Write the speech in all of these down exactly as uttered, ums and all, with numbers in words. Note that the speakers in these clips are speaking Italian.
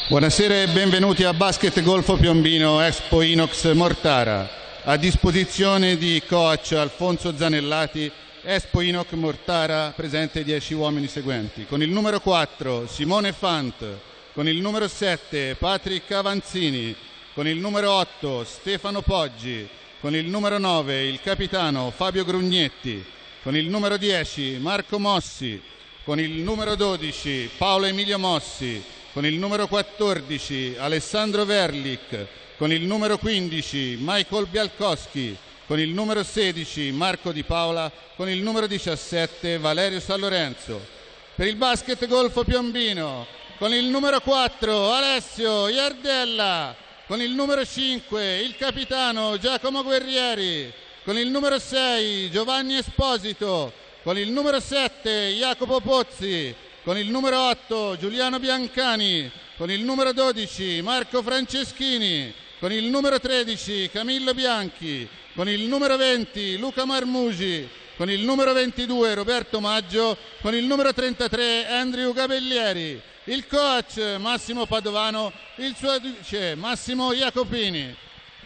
Buonasera e benvenuti a Basket Golfo Piombino Expo Inox Mortara. A disposizione di coach Alfonso Zanellati, Expo Inox Mortara presente dieci uomini seguenti. Con il numero quattro Simone Fant, con il numero sette Patrick Avanzini, con il numero otto Stefano Poggi, con il numero nove il capitano Fabio Grugnetti, con il numero dieci Marco Mossi, con il numero dodici Paolo Emilio Mossi, con il numero quattordici Alessandro Verlic, con il numero quindici Michael Bialkowski, con il numero sedici Marco Di Paola, con il numero diciassette Valerio San Lorenzo. Per il basket Golfo Piombino, con il numero quattro Alessio Iardella, con il numero cinque il capitano Giacomo Guerrieri, con il numero sei Giovanni Esposito, con il numero sette Jacopo Pozzi, con il numero otto Giuliano Biancani, con il numero dodici Marco Franceschini, con il numero tredici Camillo Bianchi, con il numero venti Luca Marmusi, con il numero ventidue Roberto Maggio, con il numero trentatré Andrew Gabellieri, il coach Massimo Padovano, il suo vice Massimo Jacopini.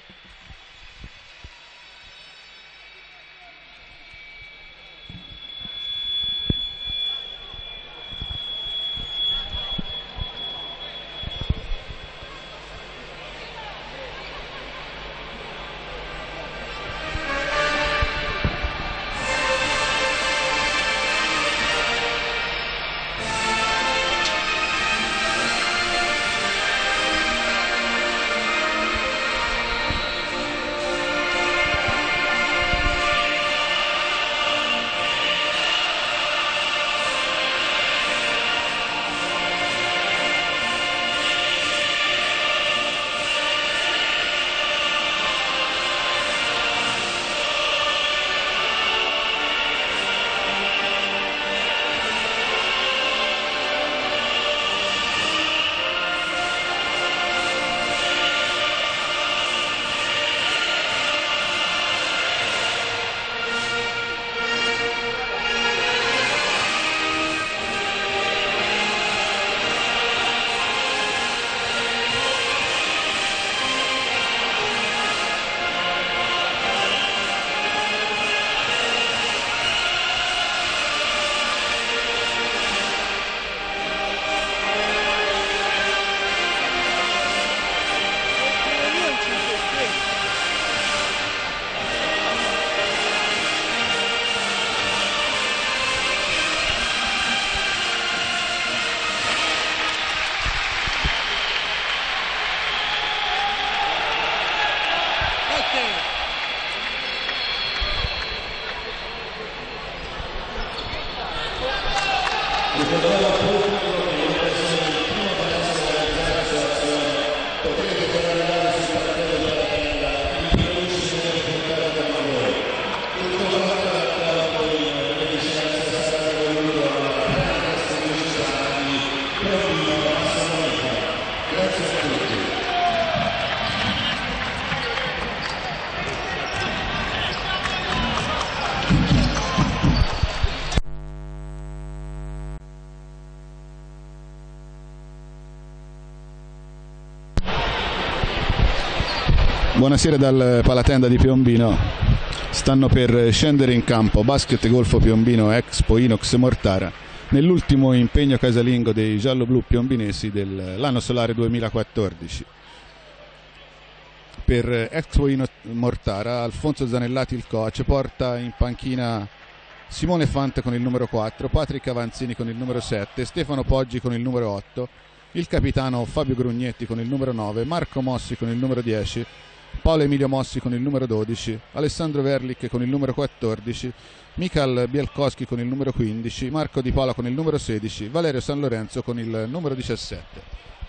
Buonasera dal Palatenda di Piombino. Stanno per scendere in campo Basket Golfo Piombino Expo Inox Mortara nell'ultimo impegno casalingo dei giallo-blu piombinesi dell'anno solare duemilaquattordici. Per Expo Inox Mortara Alfonso Zanellati il coach porta in panchina Simone Fant con il numero quattro, Patrick Avanzini con il numero sette, Stefano Poggi con il numero otto, il capitano Fabio Grugnetti con il numero nove, Marco Mossi con il numero dieci, Paolo Emilio Mossi con il numero dodici, Alessandro Verlic con il numero quattordici, Michael Bialkowski con il numero quindici, Marco Di Paola con il numero sedici, Valerio San Lorenzo con il numero diciassette.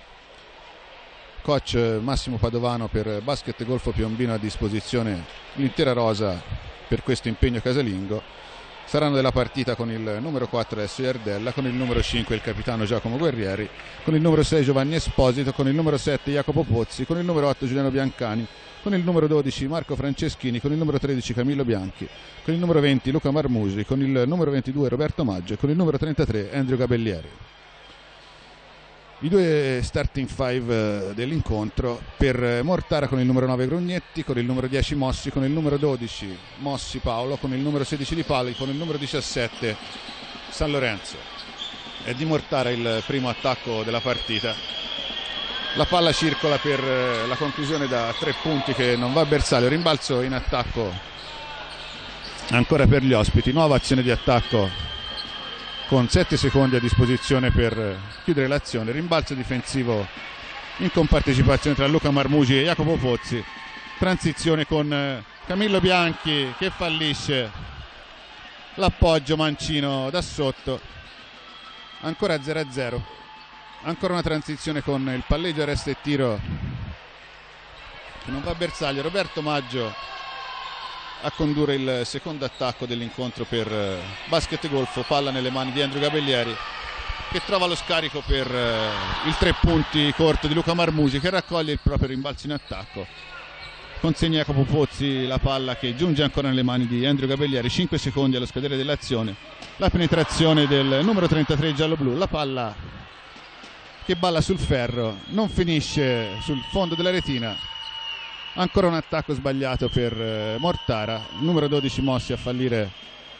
Coach Massimo Padovano per Basket Golfo Piombino a disposizione l'intera rosa per questo impegno casalingo. Saranno della partita con il numero quattro Alessio Iardella, con il numero cinque il capitano Giacomo Guerrieri, con il numero sei Giovanni Esposito, con il numero sette Jacopo Pozzi, con il numero otto Giuliano Biancani, con il numero dodici Marco Franceschini, con il numero tredici Camillo Bianchi, con il numero venti Luca Marmusi, con il numero ventidue Roberto Maggio e con il numero trentatré Andrew Gabellieri. I due starting five dell'incontro: per Mortara con il numero nove Grugnetti, con il numero dieci Mossi, con il numero dodici Mossi Paolo, con il numero sedici Di Pali, con il numero diciassette San Lorenzo. È di Mortara il primo attacco della partita. La palla circola per la conclusione da tre punti che non va a bersaglio. Rimbalzo in attacco ancora per gli ospiti. Nuova azione di attacco con sette secondi a disposizione per chiudere l'azione. Rimbalzo difensivo in compartecipazione tra Luca Marmugi e Jacopo Pozzi. Transizione con Camillo Bianchi che fallisce l'appoggio mancino da sotto. Ancora zero a zero. Ancora una transizione con il palleggio, arresto e tiro che non va a bersaglio. Roberto Maggio a condurre il secondo attacco dell'incontro per basket golfo. Palla nelle mani di Andrew Gabellieri che trova lo scarico per il tre punti corto di Luca Marmusi, che raccoglie il proprio rimbalzo in attacco. Consegna Jacopo Pozzi la palla che giunge ancora nelle mani di Andrew Gabellieri. Cinque secondi allo scadere dell'azione. La penetrazione del numero trentatré giallo-blu. La palla che balla sul ferro, non finisce sul fondo della retina. Ancora un attacco sbagliato per eh, Mortara. Il numero dodici Mossi a fallire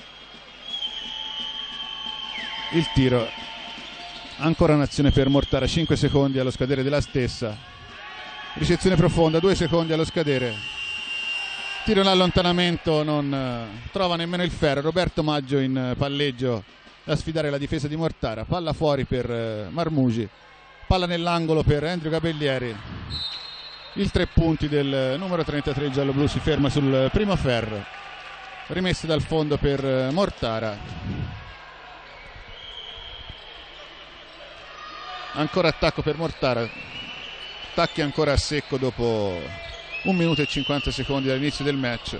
il tiro. Ancora un'azione per Mortara, cinque secondi allo scadere della stessa. Ricezione profonda, due secondi allo scadere. Tiro in allontanamento, non eh, trova nemmeno il ferro. Roberto Maggio in palleggio a sfidare la difesa di Mortara. Palla fuori per eh, Marmugi. Palla nell'angolo per Andrew Gabellieri. Il tre punti del numero trentatré giallo-blu si ferma sul primo ferro. Rimesse dal fondo per Mortara. Ancora attacco per Mortara. Attacchi ancora a secco dopo un minuto e cinquanta secondi dall'inizio del match.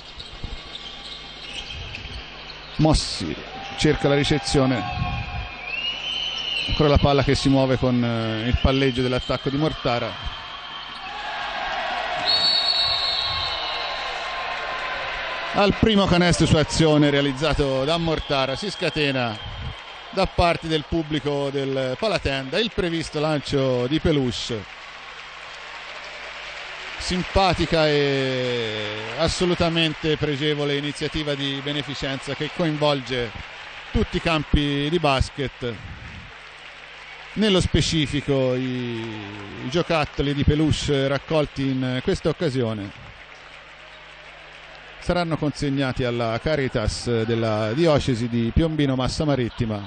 Mossi cerca la ricezione. Ancora la palla che si muove con il palleggio dell'attacco di Mortara. Al primo canestro su azione realizzato da Mortara si scatena da parte del pubblico del Palatenda il previsto lancio di peluche. Simpatica e assolutamente pregevole iniziativa di beneficenza che coinvolge tutti i campi di basket. Nello specifico i, i giocattoli di peluche raccolti in questa occasione saranno consegnati alla Caritas della diocesi di Piombino Massa Marittima,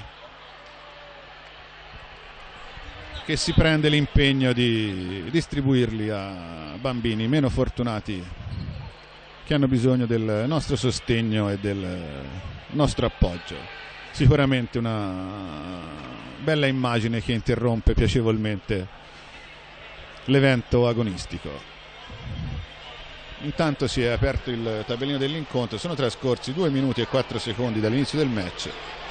che si prende l'impegno di distribuirli a bambini meno fortunati che hanno bisogno del nostro sostegno e del nostro appoggio. Sicuramente una bella immagine che interrompe piacevolmente l'evento agonistico. Intanto si è aperto il tabellino dell'incontro, sono trascorsi due minuti e quattro secondi dall'inizio del match.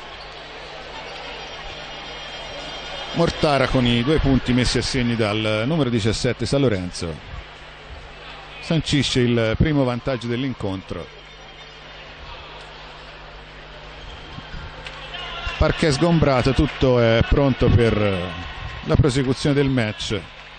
Mortara con i due punti messi a segno dal numero diciassette San Lorenzo sancisce il primo vantaggio dell'incontro. Parquet sgombrato, tutto è pronto per la prosecuzione del match.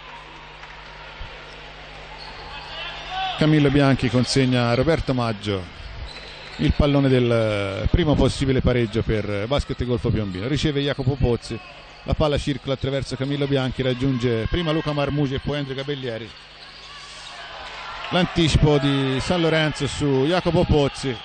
Camillo Bianchi consegna a Roberto Maggio il pallone del primo possibile pareggio per Basket Golfo Piombino. Riceve Jacopo Pozzi, la palla circola attraverso Camillo Bianchi, raggiunge prima Luca Marmugi e poi Andrew Gabellieri. L'anticipo di San Lorenzo su Jacopo Pozzi.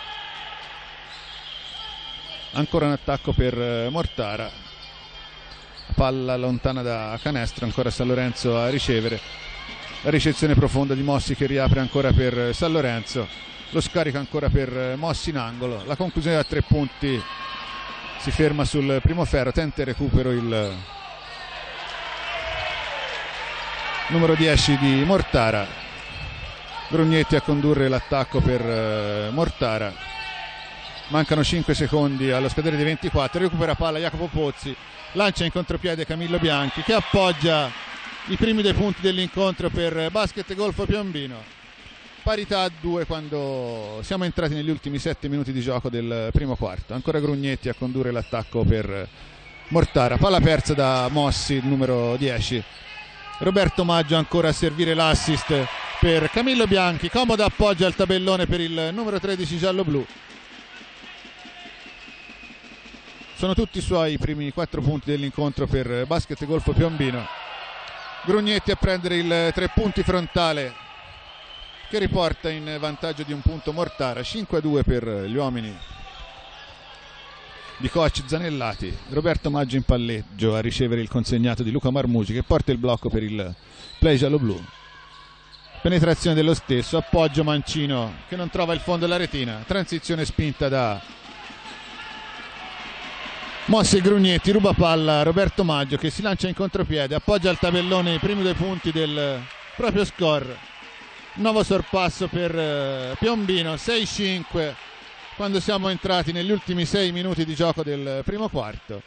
Ancora un attacco per Mortara. Palla lontana da canestro, ancora San Lorenzo a ricevere. La ricezione profonda di Mossi che riapre ancora per San Lorenzo. Lo scarico ancora per Mossi in angolo. La conclusione da tre punti si ferma sul primo ferro. Tenta il recupero il numero dieci di Mortara. Grugnetti a condurre l'attacco per Mortara. Mancano cinque secondi allo scadere dei ventiquattro. Recupera palla Jacopo Pozzi. Lancia in contropiede Camillo Bianchi che appoggia i primi due punti dell'incontro per Basket Golfo Piombino. Parità a due quando siamo entrati negli ultimi sette minuti di gioco del primo quarto. Ancora Grugnetti a condurre l'attacco per Mortara, palla persa da Mossi, il numero dieci. Roberto Maggio ancora a servire l'assist per Camillo Bianchi, comodo appoggio al tabellone per il numero tredici giallo-blu. Sono tutti i suoi primi quattro punti dell'incontro per Basket Golfo Piombino. Grugnetti a prendere il tre punti frontale che riporta in vantaggio di un punto Mortara. Cinque a due per gli uomini di coach Zanellati. Roberto Maggio in palleggio a ricevere il consegnato di Luca Marmugi, che porta il blocco per il play giallo-blu. Penetrazione dello stesso, appoggio Mancino che non trova il fondo della retina, transizione spinta da Mossi e Grugnetti, ruba palla Roberto Maggio che si lancia in contropiede, appoggia al tabellone i primi due punti del proprio score. Nuovo sorpasso per Piombino, sei cinque quando siamo entrati negli ultimi sei minuti di gioco del primo quarto.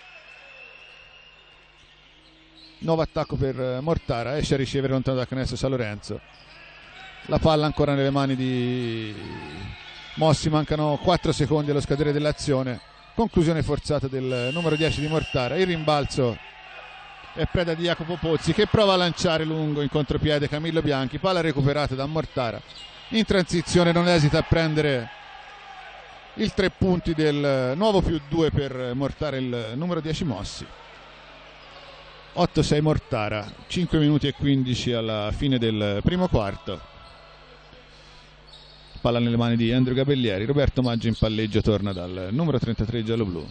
Nuovo attacco per Mortara, esce a ricevere lontano dal canestro San Lorenzo. La palla ancora nelle mani di Mossi, mancano quattro secondi allo scadere dell'azione. Conclusione forzata del numero dieci di Mortara. Il rimbalzo è preda di Jacopo Pozzi che prova a lanciare lungo in contropiede Camillo Bianchi, palla recuperata da Mortara. In transizione non esita a prendere il tre punti del nuovo più due per Mortara, il numero dieci Mossi. otto sei Mortara, cinque minuti e quindici alla fine del primo quarto. Palla nelle mani di Andrew Gabellieri. Roberto Maggio in palleggio torna dal numero trentatré giallo-blu.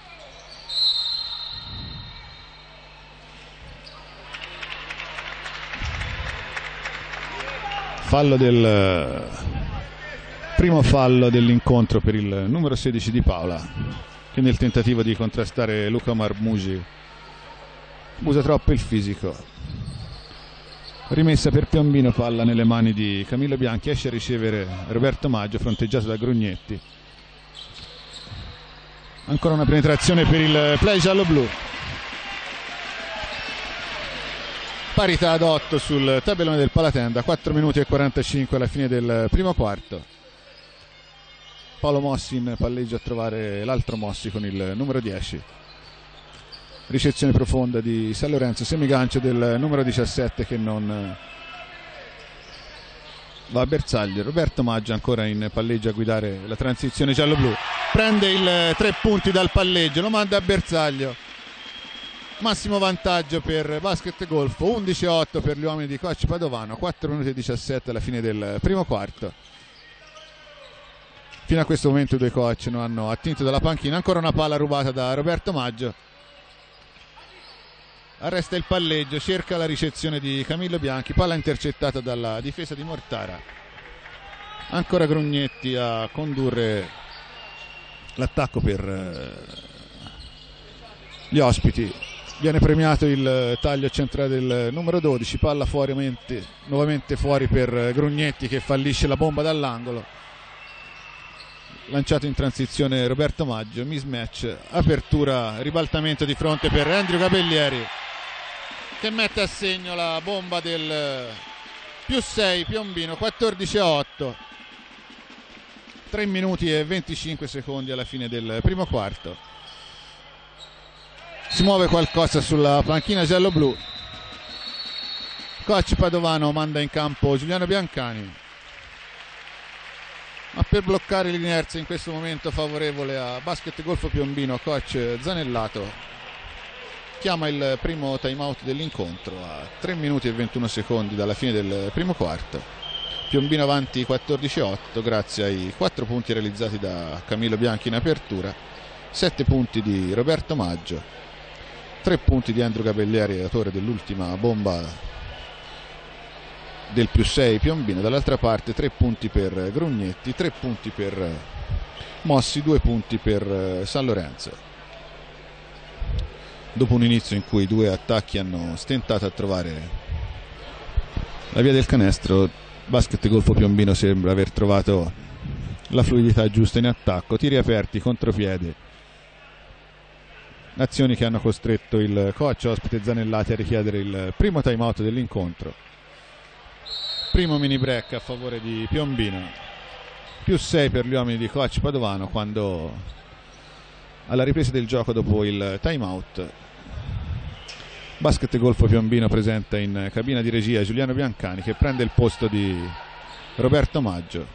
Fallo del primo fallo dell'incontro per il numero sedici di Paola, che nel tentativo di contrastare Luca Marmugi usa troppo il fisico. Rimessa per Piombino, palla nelle mani di Camillo Bianchi, esce a ricevere Roberto Maggio, fronteggiato da Grugnetti. Ancora una penetrazione per il play giallo-blu. Parità ad otto sul tabellone del Palatenda, quattro minuti e quarantacinque alla fine del primo quarto. Paolo Mossi in palleggio a trovare l'altro Mossi con il numero dieci. Ricezione profonda di San Lorenzo, semigancio del numero diciassette che non va a bersaglio. Roberto Maggio ancora in palleggio a guidare la transizione giallo-blu, prende il tre punti dal palleggio, lo manda a bersaglio. Massimo vantaggio per Basket Golfo, undici a otto per gli uomini di coach Padovano, quattro minuti e diciassette alla fine del primo quarto. Fino a questo momento i due coach non hanno attinto dalla panchina. Ancora una palla rubata da Roberto Maggio. Arresta il palleggio, cerca la ricezione di Camillo Bianchi, palla intercettata dalla difesa di Mortara. Ancora Grugnetti a condurre l'attacco per gli ospiti. Viene premiato il taglio centrale del numero dodici, palla fuori, nuovamente fuori per Grugnetti che fallisce la bomba dall'angolo. Lanciato in transizione Roberto Maggio, mismatch, apertura, ribaltamento di fronte per Andrew Gabellieri che mette a segno la bomba del più sei Piombino, quattordici a otto. tre minuti e venticinque secondi alla fine del primo quarto. Si muove qualcosa sulla panchina giallo-blu. Coach Padovano manda in campo Giuliano Biancani, ma per bloccare l'inerzia in questo momento favorevole a Basket Golfo Piombino, coach Zanellato chiama il primo time out dell'incontro a tre minuti e ventuno secondi dalla fine del primo quarto. Piombino avanti quattordici a otto grazie ai quattro punti realizzati da Camillo Bianchi in apertura, sette punti di Roberto Maggio, tre punti di Andrew Gabellieri, autore dell'ultima bomba del più sei Piombino. Dall'altra parte tre punti per Grugnetti, tre punti per Mossi, due punti per San Lorenzo. Dopo un inizio in cui i due attacchi hanno stentato a trovare la via del canestro, Basket Golfo Piombino sembra aver trovato la fluidità giusta in attacco, tiri aperti, contropiede, azioni che hanno costretto il coach ospite Zanellati a richiedere il primo time out dell'incontro. Primo mini break a favore di Piombino, più sei per gli uomini di coach Padovano, quando alla ripresa del gioco dopo il time out Basket Golfo Piombino presenta in cabina di regia Giuliano Biancani, che prende il posto di Roberto Maggio.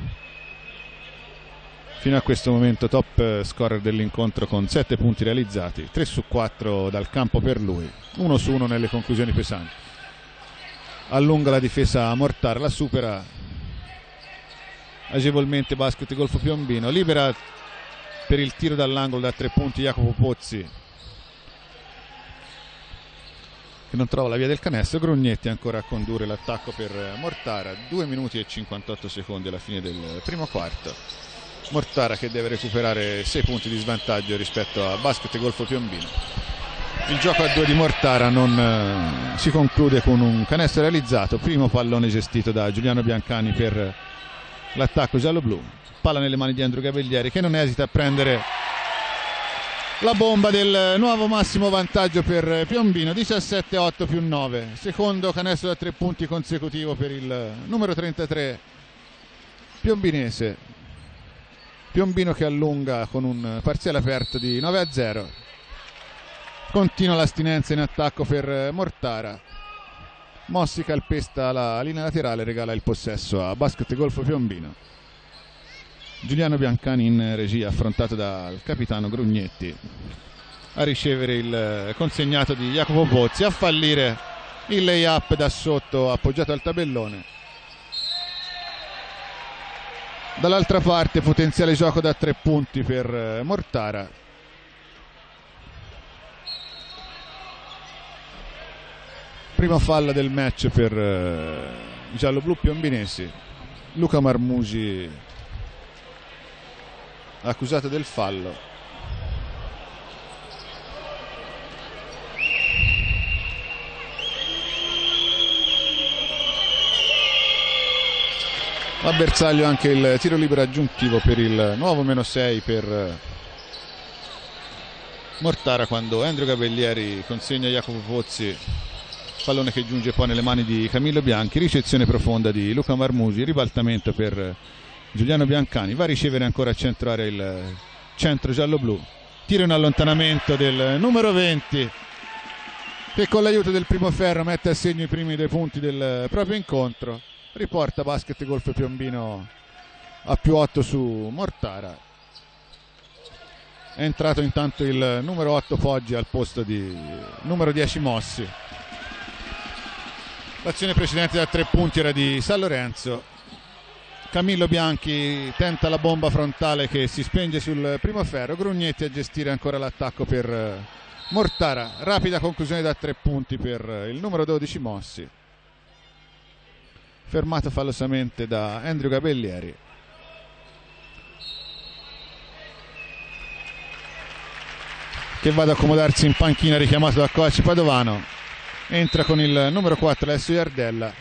Fino a questo momento top scorer dell'incontro con sette punti realizzati, tre su quattro dal campo per lui, uno su uno nelle conclusioni pesanti. Allunga la difesa Mortara, la supera agevolmente Basket Golfo Piombino, libera per il tiro dall'angolo da tre punti Jacopo Pozzi, che non trova la via del canestro. Grugnetti ancora a condurre l'attacco per Mortara, due minuti e cinquantotto secondi alla fine del primo quarto. Mortara che deve recuperare sei punti di svantaggio rispetto a Basket Golfo Piombino. Il gioco a due di Mortara non eh, si conclude con un canestro realizzato. Primo pallone gestito da Giuliano Biancani per l'attacco giallo-blu. Palla nelle mani di Andrew Gaveglieri, che non esita a prendere la bomba del nuovo massimo vantaggio per Piombino, diciassette a otto più nove. Secondo canestro da tre punti consecutivo per il numero trentatré piombinese. Piombino che allunga con un parziale aperto di nove a zero. Continua l'astinenza in attacco per Mortara. Mossi calpesta la linea laterale, regala il possesso a Basket Golfo Piombino. Giuliano Biancani in regia, affrontato dal capitano Grugnetti, a ricevere il consegnato di Jacopo Pozzi, a fallire il lay-up da sotto appoggiato al tabellone. Dall'altra parte potenziale gioco da tre punti per Mortara. Prima falla del match per i giallo-blu piombinesi. Luca Marmusi accusato del fallo. A bersaglio anche il tiro libero aggiuntivo per il nuovo meno sei per Mortara, quando Andrew Gaveglieri consegna a Jacopo Pozzi, pallone che giunge poi nelle mani di Camillo Bianchi. Ricezione profonda di Luca Marmusi, ribaltamento per Giuliano Biancani, va a ricevere ancora a centro area il centro giallo-blu. Tiro in allontanamento del numero venti, che con l'aiuto del primo ferro mette a segno i primi due punti del proprio incontro. Riporta Basket Golfo Piombino a più otto su Mortara. È entrato intanto il numero otto Poggi al posto di numero dieci Mossi. L'azione precedente da tre punti era di San Lorenzo. Camillo Bianchi tenta la bomba frontale che si spenge sul primo ferro. Grugnetti a gestire ancora l'attacco per Mortara. Rapida conclusione da tre punti per il numero dodici Mossi, fermato fallosamente da Andrew Gaveglieri. Che va ad accomodarsi in panchina, richiamato da coach Padovano. Entra con il numero quattro Alessio Iardella.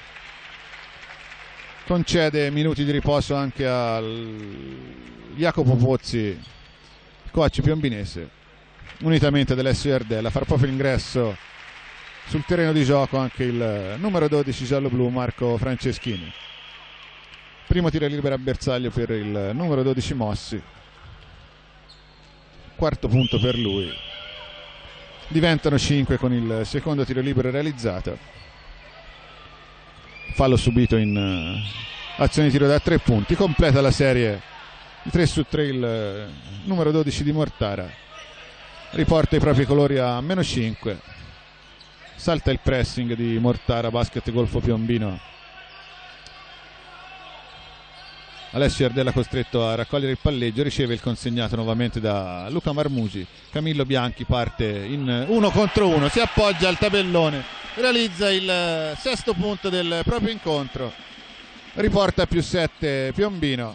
Concede minuti di riposo anche a Jacopo Pozzi, coach piombinese, unitamente ad Alessio Iardella. Farà proprio l'ingresso sul terreno di gioco anche il numero dodici giallo-blu Marco Franceschini. Primo tiro libero a bersaglio per il numero dodici Mossi, quarto punto per lui. Diventano cinque con il secondo tiro libero realizzato. Fallo subito in uh, azione di tiro da tre punti. Completa la serie di tre su tre il uh, numero dodici di Mortara. Riporta i propri colori a meno cinque. Salta il pressing di Mortara. Basket Golfo Piombino. Alessio Iardella costretto a raccogliere il palleggio, riceve il consegnato nuovamente da Luca Marmusi. Camillo Bianchi parte in uno contro uno, si appoggia al tabellone, realizza il sesto punto del proprio incontro, riporta a più sette Piombino.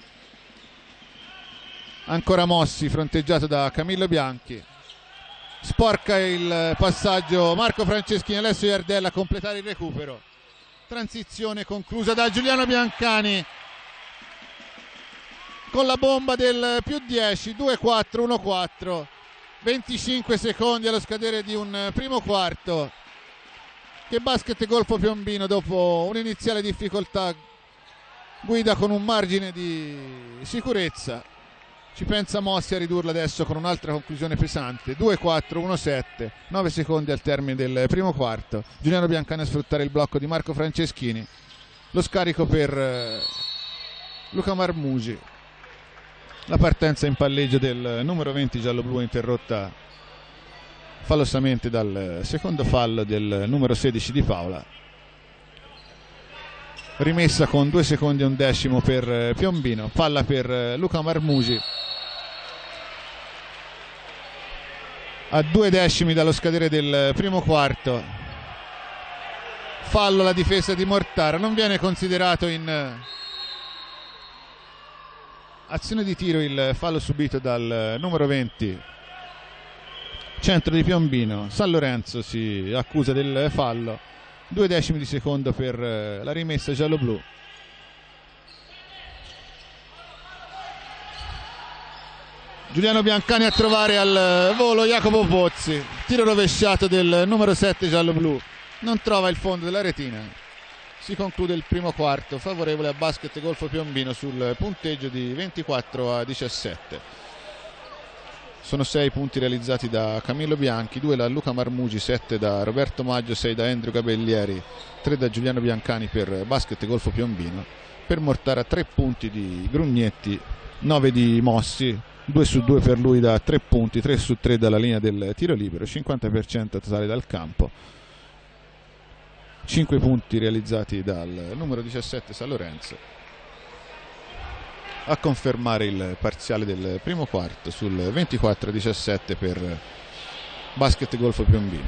Ancora Mossi, fronteggiato da Camillo Bianchi. Sporca il passaggio Marco Franceschini. Alessio Iardella a completare il recupero. Transizione conclusa da Giuliano Biancani con la bomba del più dieci. Due quattro uno quattro, venticinque secondi allo scadere di un primo quarto che Basket Golfo Piombino, dopo un'iniziale difficoltà, guida con un margine di sicurezza. Ci pensa Mossi a ridurla adesso con un'altra conclusione pesante. Due quattro uno sette, nove secondi al termine del primo quarto. Giuliano Biancani a sfruttare il blocco di Marco Franceschini. Lo scarico per eh, Luca Marmusi. La partenza in palleggio del numero venti giallo-blu è interrotta fallosamente dal secondo fallo del numero sedici di Paola. Rimessa con due secondi e un decimo per Piombino. Palla per Luca Marmusi. A due decimi dallo scadere del primo quarto. Fallo alla difesa di Mortara. Non viene considerato in azione di tiro il fallo subito dal numero venti, centro di Piombino. San Lorenzo si accusa del fallo. Due decimi di secondo per la rimessa giallo-blu. Giuliano Biancani a trovare al volo Jacopo Pozzi. Tiro rovesciato del numero sette giallo-blu. Non trova il fondo della retina. Si conclude il primo quarto favorevole a Basket Golfo Piombino sul punteggio di ventiquattro a diciassette. Sono sei punti realizzati da Camillo Bianchi, due da Luca Marmugi, sette da Roberto Maggio, sei da Andrew Gabellieri, tre da Giuliano Biancani per Basket Golfo Piombino. Per Mortara tre punti di Grugnetti, nove di Mossi, due su due per lui da tre punti, tre su tre dalla linea del tiro libero, cinquanta per cento totale dal campo. cinque punti realizzati dal numero diciassette San Lorenzo. A confermare il parziale del primo quarto sul ventiquattro a diciassette per Basket Golfo Piombino.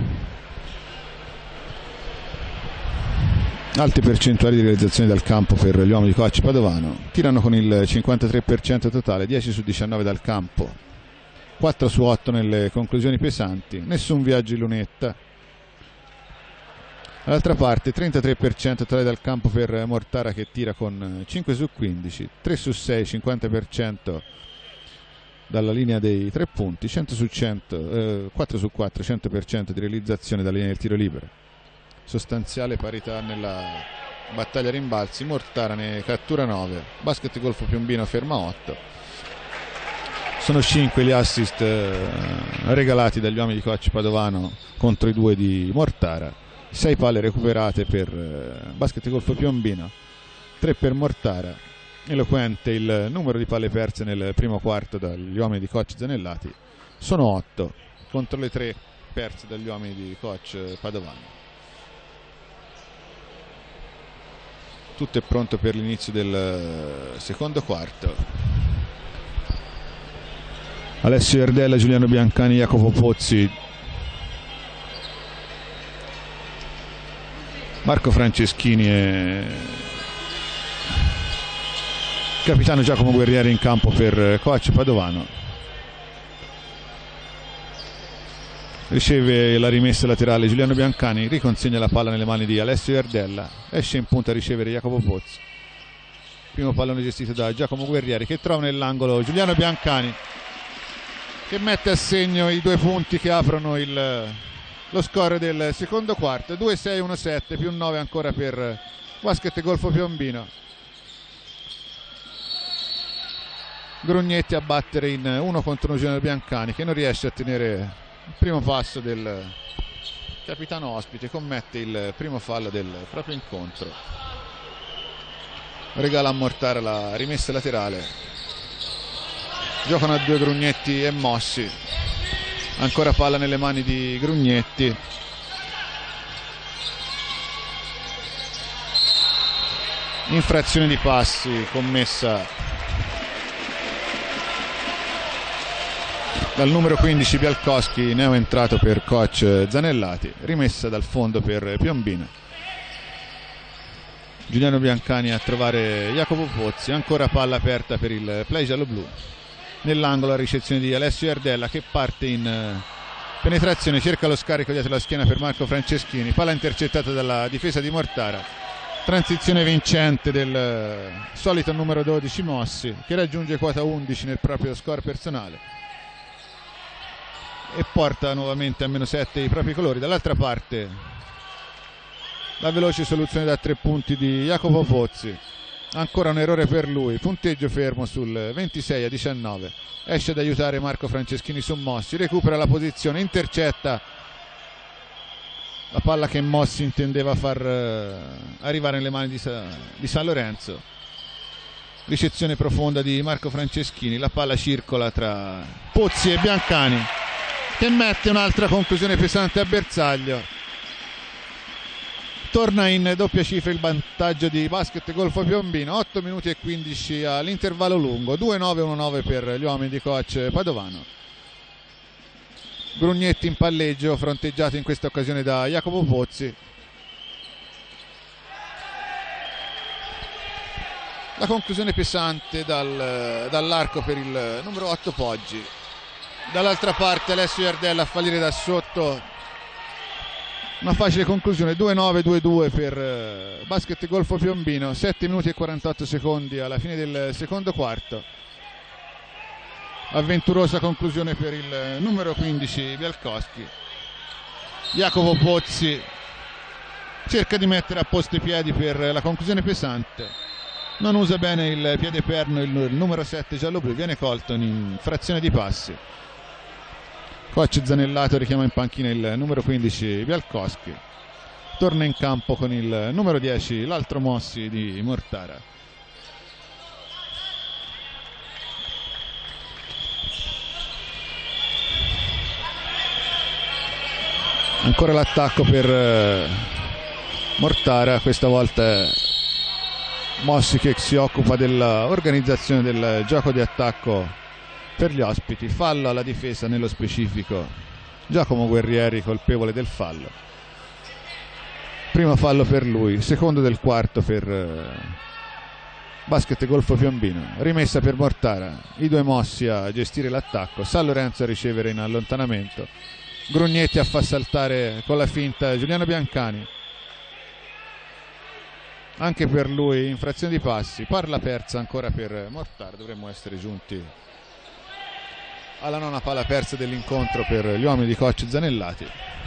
Alte percentuali di realizzazione dal campo per gli uomini di coach Padovano. Tirano con il cinquantatré per cento totale, dieci su diciannove dal campo, quattro su otto nelle conclusioni pesanti, nessun viaggio in lunetta. Dall'altra parte trentatré per cento totale dal campo per Mortara, che tira con cinque su quindici, tre su sei, cinquanta per cento dalla linea dei tre punti, cento su cento, eh, quattro su quattro, cento per cento di realizzazione dalla linea del tiro libero. Sostanziale parità nella battaglia rimbalzi. Mortara ne cattura nove, Basket Golfo Piombino ferma otto. Sono cinque gli assist eh, regalati dagli uomini di coach Padovano contro i due di Mortara. sei palle recuperate per eh, Basket Golfo Piombino, tre per Mortara. Eloquente il numero di palle perse nel primo quarto dagli uomini di coach Zanellati. Sono otto contro le tre perse dagli uomini di coach Padovano. Tutto è pronto per l'inizio del secondo quarto. Alessio Iardella, Giuliano Biancani, Jacopo Pozzi, Marco Franceschini e capitano Giacomo Guerrieri in campo per coach Padovano. Riceve la rimessa laterale Giuliano Biancani, riconsegna la palla nelle mani di Alessio Iardella, esce in punta a ricevere Jacopo Pozzi. Primo pallone gestito da Giacomo Guerrieri, che trova nell'angolo Giuliano Biancani, che mette a segno i due punti che aprono il lo score del secondo quarto. Due sei uno sette più nove ancora per Basket Golfo Piombino. Grugnetti a battere in uno contro Giuliano Biancani, che non riesce a tenere il primo passo del capitano ospite, commette il primo fallo del proprio incontro. Regala a Mortara la rimessa laterale. Giocano a due Grugnetti e Mossi. Ancora palla nelle mani di Grugnetti. Infrazione di passi commessa dal numero quindici Bialkowski, neo entrato per coach Zanellati. Rimessa dal fondo per Piombino. Giuliano Biancani a trovare Jacopo Pozzi. Ancora palla aperta per il play giallo-blu. Nell'angolo la ricezione di Alessio Iardella, che parte in penetrazione, cerca lo scarico dietro la schiena per Marco Franceschini. Palla intercettata dalla difesa di Mortara. Transizione vincente del solito numero dodici Mossi, che raggiunge quota undici nel proprio score personale e porta nuovamente a meno sette i propri colori. Dall'altra parte la veloce soluzione da tre punti di Jacopo Pozzi. Ancora un errore per lui, punteggio fermo sul ventisei a diciannove. Esce ad aiutare Marco Franceschini su Mossi, recupera la posizione, intercetta la palla che Mossi intendeva far arrivare nelle mani di, Sa- di San Lorenzo. Ricezione profonda di Marco Franceschini, la palla circola tra Pozzi e Biancani, che mette un'altra conclusione pesante a bersaglio. Torna in doppia cifra il vantaggio di Basket Golfo Piombino, otto minuti e quindici all'intervallo lungo, due nove uno nove per gli uomini di coach Padovano. Grugnetti in palleggio, fronteggiato in questa occasione da Jacopo Pozzi. La conclusione pesante dal, dall'arco per il numero otto Poggi. Dall'altra parte Alessio Iardella a fallire da sotto. Una facile conclusione, due nove due due per Basket Golfo Piombino, sette minuti e quarantotto secondi alla fine del secondo quarto. Avventurosa conclusione per il numero quindici Bialkowski. Jacopo Pozzi cerca di mettere a posto i piedi per la conclusione pesante, non usa bene il piede perno, il numero sette gialloblu viene colto in frazione di passi. Coach Zanellato richiama in panchina il numero quindici Bialkowski, torna in campo con il numero dieci l'altro Mossi di Mortara. Ancora l'attacco per Mortara, questa volta Mossi che si occupa dell'organizzazione del gioco di attacco per gli ospiti. Fallo alla difesa, nello specifico Giacomo Guerrieri colpevole del fallo. Primo fallo per lui, secondo del quarto per Basket Golfo Piombino. Rimessa per Mortara, i due Mossi a gestire l'attacco, San Lorenzo a ricevere in allontanamento, Grugnetti a far saltare con la finta Giuliano Biancani, anche per lui infrazione di passi. Parla persa ancora per Mortara, dovremmo essere giunti alla nona palla persa dell'incontro per gli uomini di coach Zanellati.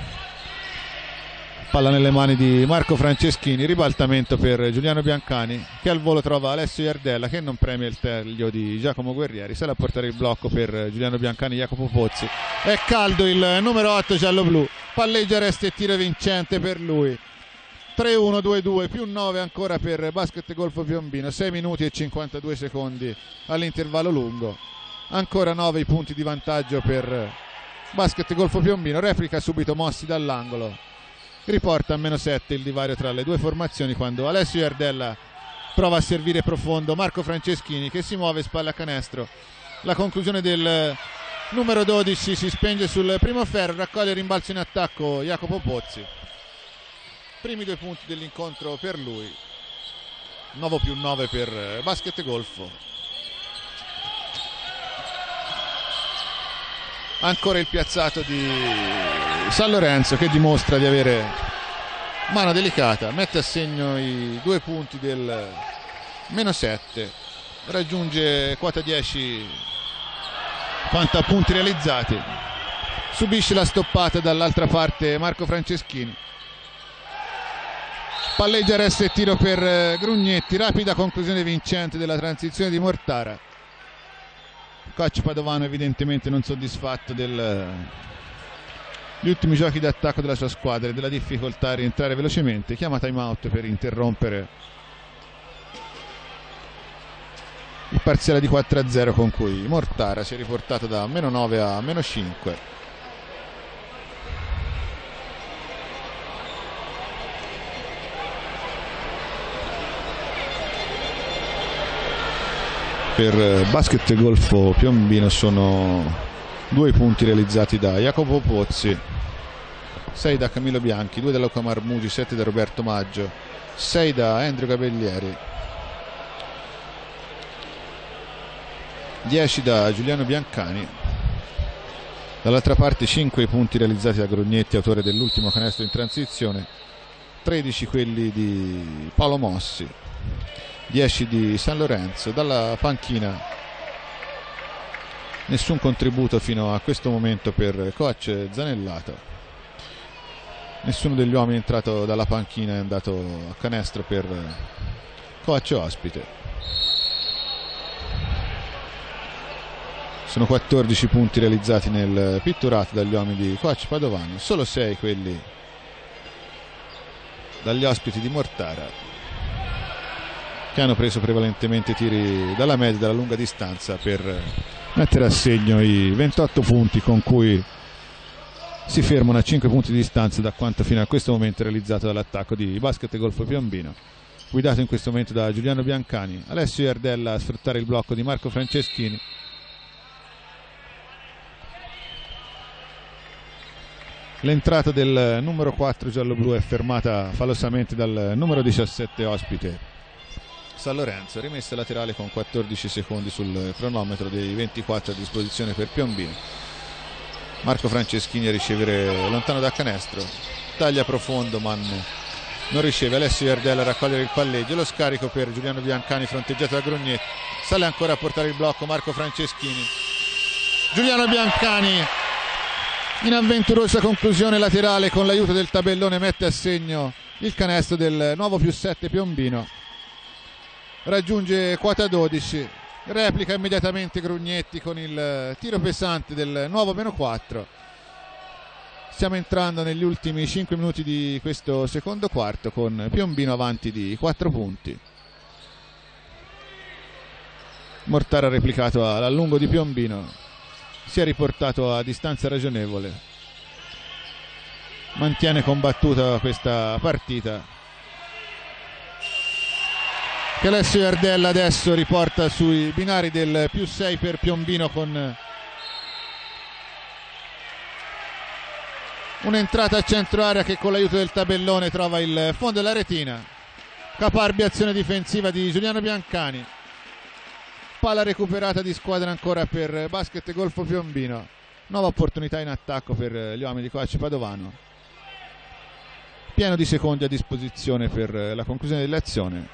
Palla nelle mani di Marco Franceschini, ribaltamento per Giuliano Biancani, che al volo trova Alessio Iardella, che non premia il taglio di Giacomo Guerrieri, sale a portare il blocco per Giuliano Biancani. Jacopo Pozzi, è caldo il numero otto giallo-blu, palleggia, resta e tiro vincente per lui. Tre uno due due più nove ancora per Basket Golfo Piombino, sei minuti e cinquantadue secondi all'intervallo lungo. Ancora nove i punti di vantaggio per Basket Golfo Piombino. Replica subito Mossi dall'angolo, riporta a meno sette il divario tra le due formazioni quando Alessio Iardella prova a servire profondo. Marco Franceschini che si muove, spalla a canestro. La conclusione del numero dodici, si spenge sul primo ferro, raccoglie il rimbalzo in attacco Jacopo Pozzi. Primi due punti dell'incontro per lui, nove più nove per Basket Golfo. Ancora il piazzato di San Lorenzo che dimostra di avere mano delicata, mette a segno i due punti del meno sette, raggiunge quota dieci quanto a punti realizzati. Subisce la stoppata dall'altra parte Marco Franceschini, palleggia, resta e tiro per Grugnetti, rapida conclusione vincente della transizione di Mortara. Coach Padovano evidentemente non soddisfatto degli ultimi giochi d'attacco della sua squadra e della difficoltà a rientrare velocemente, chiama time out per interrompere il parziale di quattro a zero con cui Mortara si è riportato da meno nove a meno cinque. Per Basket Golfo Piombino sono due punti realizzati da Jacopo Pozzi, sei da Camillo Bianchi, due da Luca Marmugi, sette da Roberto Maggio, sei da Andrea Gabellieri, dieci da Giuliano Biancani. Dall'altra parte cinque punti realizzati da Grugnetti, autore dell'ultimo canestro in transizione, tredici quelli di Paolo Mossi, dieci di San Lorenzo. Dalla panchina nessun contributo fino a questo momento per coach Zanellato, nessuno degli uomini entrato dalla panchina è andato a canestro per coach ospite. Sono quattordici punti realizzati nel pitturato dagli uomini di coach Padovano, solo sei quelli dagli ospiti di Mortara, che hanno preso prevalentemente tiri dalla media e dalla lunga distanza per mettere a segno i ventotto punti con cui si fermano a cinque punti di distanza da quanto fino a questo momento realizzato dall'attacco di Basket Golfo Piombino, guidato in questo momento da Giuliano Biancani. Alessio Iardella a sfruttare il blocco di Marco Franceschini. L'entrata del numero quattro giallo-blu è fermata falosamente dal numero diciassette ospite San Lorenzo, rimessa laterale con quattordici secondi sul cronometro dei ventiquattro a disposizione per Piombino. Marco Franceschini a ricevere lontano da canestro, taglia profondo ma non riceve. Alessio Iardella a raccogliere il palleggio, lo scarico per Giuliano Biancani fronteggiato da Grugnetti, sale ancora a portare il blocco Marco Franceschini. Giuliano Biancani in avventurosa conclusione laterale con l'aiuto del tabellone mette a segno il canestro del nuovo più sette Piombino, raggiunge quota dodici, replica immediatamente Grugnetti con il tiro pesante del nuovo meno quattro. Stiamo entrando negli ultimi cinque minuti di questo secondo quarto con Piombino avanti di quattro punti. Mortara ha replicato a lungo di Piombino, si è riportato a distanza ragionevole, mantiene combattuta questa partita che Alessio Iardella adesso riporta sui binari del più sei per Piombino con un'entrata a centro area che con l'aiuto del tabellone trova il fondo della retina. Caparbia azione difensiva di Giuliano Biancani, palla recuperata di squadra ancora per Basket Golfo Piombino, nuova opportunità in attacco per gli uomini di coach Padovano, pieno di secondi a disposizione per la conclusione dell'azione.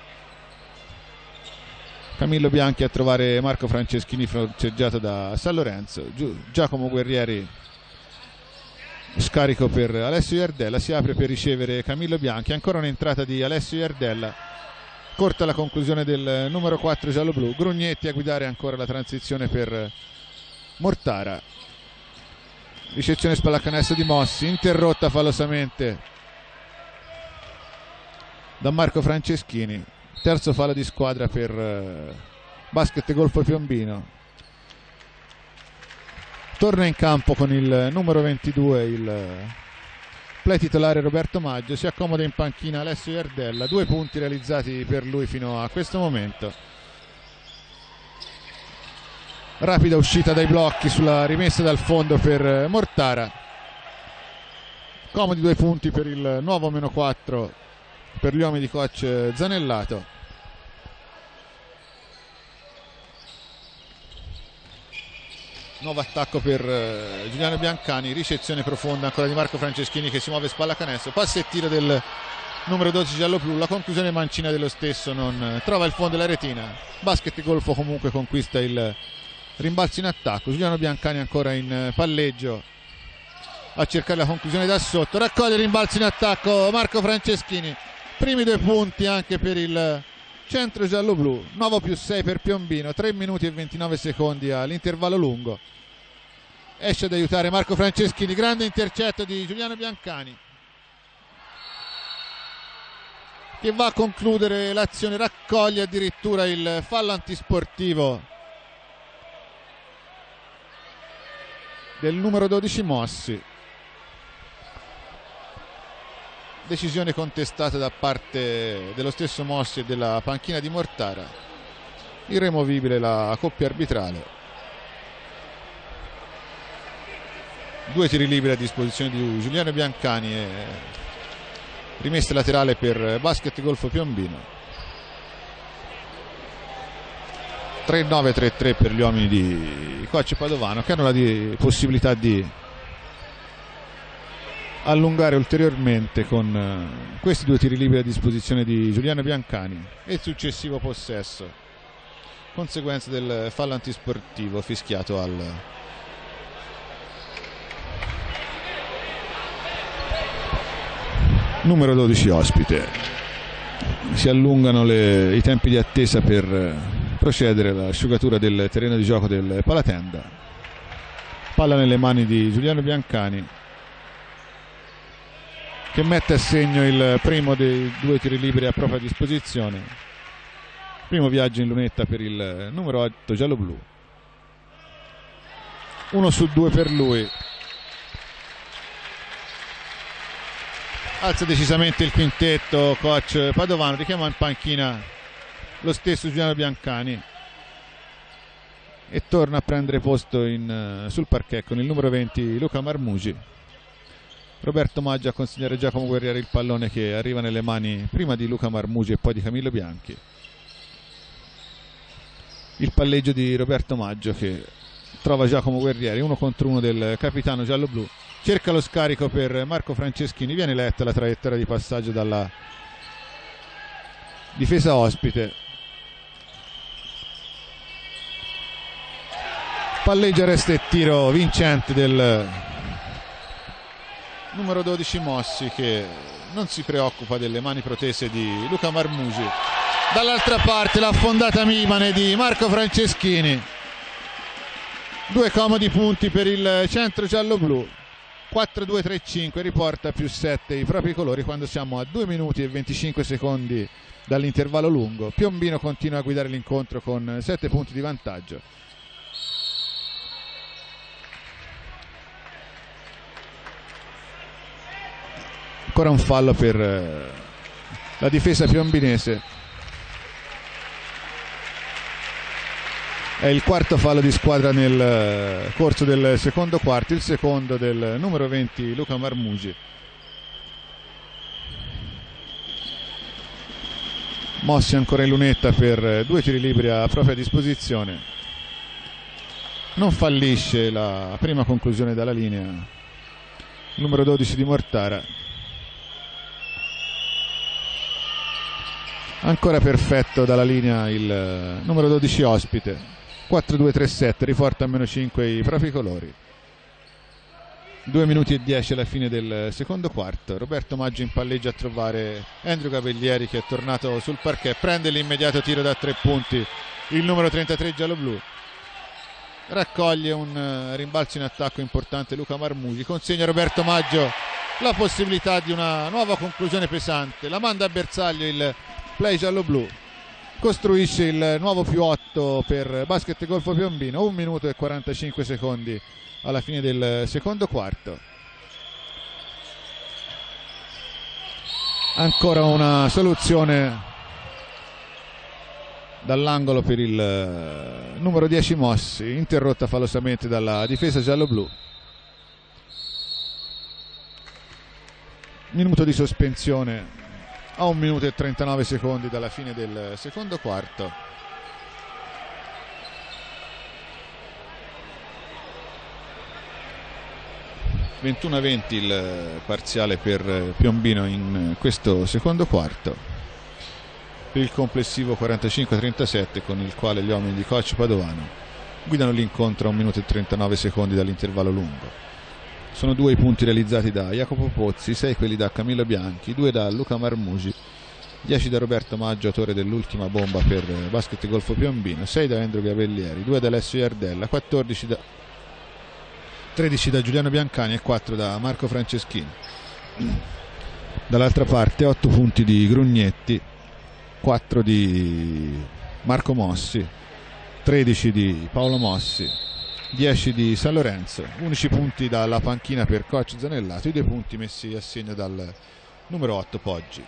Camillo Bianchi a trovare Marco Franceschini fronteggiato da San Lorenzo. Giacomo Guerrieri, scarico per Alessio Iardella, si apre per ricevere Camillo Bianchi, ancora un'entrata di Alessio Iardella, corta la conclusione del numero quattro giallo-blu. Grugnetti a guidare ancora la transizione per Mortara, ricezione spallacanestro di Mossi, interrotta falosamente da Marco Franceschini. Terzo fallo di squadra per Basket Golfo Piombino. Torna in campo con il numero ventidue il play titolare Roberto Maggio, si accomoda in panchina Alessio Iardella, due punti realizzati per lui fino a questo momento. Rapida uscita dai blocchi sulla rimessa dal fondo per Mortara, comodi due punti per il nuovo meno quattro per gli uomini di coach Zanellato. Nuovo attacco per uh, Giuliano Biancani, ricezione profonda ancora di Marco Franceschini che si muove spalla canestro, passa e tiro del numero dodici giallo-blu, la conclusione mancina dello stesso non uh, trova il fondo della retina. Basket Golfo comunque conquista il rimbalzo in attacco. Giuliano Biancani ancora in uh, palleggio a cercare la conclusione da sotto, raccoglie il rimbalzo in attacco Marco Franceschini, primi due punti anche per il centro giallo-blu, nuovo più sei per Piombino, tre minuti e ventinove secondi all'intervallo lungo. Esce ad aiutare Marco Franceschini, grande intercetto di Giuliano Biancani che va a concludere l'azione, raccoglie addirittura il fallo antisportivo del numero dodici Mossi. Decisione contestata da parte dello stesso Mossi e della panchina di Mortara. Irremovibile la coppia arbitrale. Due tiri liberi a disposizione di Giuliano Biancani e rimessa laterale per Basket Golfo Piombino. tre nove tre tre per gli uomini di coach Padovano, che hanno la di possibilità di allungare ulteriormente con questi due tiri liberi a disposizione di Giuliano Biancani e il successivo possesso, conseguenza del fallo antisportivo fischiato al numero dodici ospite. si allungano le, i tempi di attesa per procedere all'asciugatura del terreno di gioco del Palatenda. Palla nelle mani di Giuliano Biancani, che mette a segno il primo dei due tiri liberi a propria disposizione. Primo viaggio in lunetta per il numero otto giallo-blu. Uno su due per lui. Alza decisamente il quintetto coach Padovano, richiama in panchina lo stesso Giuliano Biancani e torna a prendere posto in, sul parquet con il numero venti Luca Marmugi. Roberto Maggio a consegnare Giacomo Guerrieri il pallone, che arriva nelle mani prima di Luca Marmugi e poi di Camillo Bianchi. Il palleggio di Roberto Maggio, che trova Giacomo Guerrieri uno contro uno del capitano giallo-blu. Cerca lo scarico per Marco Franceschini, viene letta la traiettoria di passaggio dalla difesa ospite. Palleggia, resta e tiro vincente del numero dodici Mossi, che non si preoccupa delle mani protese di Luca Marmugi. Dall'altra parte l'affondata Mimane di Marco Franceschini. Due comodi punti per il centro giallo-blu. quattro due tre cinque, riporta più sette i propri colori quando siamo a due minuti e venticinque secondi dall'intervallo lungo. Piombino continua a guidare l'incontro con sette punti di vantaggio. Ancora un fallo per la difesa piombinese. È il quarto fallo di squadra nel corso del secondo quarto, il secondo del numero venti Luca Marmugi. Mossi ancora in lunetta per due tiri liberi a propria disposizione. Non fallisce la prima conclusione dalla linea il numero dodici di Mortara. Ancora perfetto dalla linea il numero dodici ospite. Quattro due tre sette, riporta a meno cinque i propri colori. due minuti e dieci alla fine del secondo quarto. Roberto Maggio in palleggio a trovare Andrew Cavalieri, che è tornato sul parquet. Prende l'immediato tiro da tre punti il numero trentatré giallo-blu. Raccoglie un rimbalzo in attacco importante Luca Marmugi. Consegna a Roberto Maggio la possibilità di una nuova conclusione pesante. La manda a bersaglio il play giallo-blu. Costruisce il nuovo più otto per Basket Golfo Piombino. Un minuto e quarantacinque secondi alla fine del secondo quarto. Ancora una soluzione dall'angolo per il numero dieci Mossi, interrotta falosamente dalla difesa giallo-blu. Minuto di sospensione a un minuto e trentanove secondi dalla fine del secondo quarto. ventuno a venti il parziale per Piombino in questo secondo quarto, per il complessivo quarantacinque a trentasette, con il quale gli uomini di coach Padovano guidano l'incontro a un minuto e trentanove secondi dall'intervallo lungo. Sono due i punti realizzati da Jacopo Pozzi, sei quelli da Camillo Bianchi, due da Luca Marmugi, dieci da Roberto Maggio, autore dell'ultima bomba per Basket Golfo Piombino, sei da Andrew Gavellieri, due da Alessio Iardella, quattordici da tredici da Giuliano Biancani e quattro da Marco Franceschini. Dall'altra parte otto punti di Grugnetti, quattro di Marco Mossi, tredici di Paolo Mossi, dieci di San Lorenzo, unici punti dalla panchina per coach Zanellato, i due punti messi a segno dal numero otto Poggi.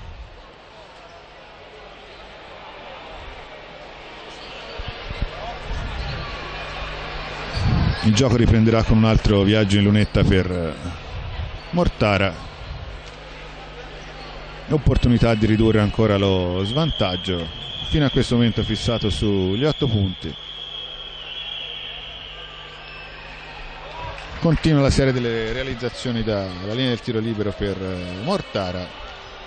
Il gioco riprenderà con un altro viaggio in lunetta per Mortara, opportunità di ridurre ancora lo svantaggio, fino a questo momento fissato sugli otto punti. Continua la serie delle realizzazioni dalla linea del tiro libero per Mortara.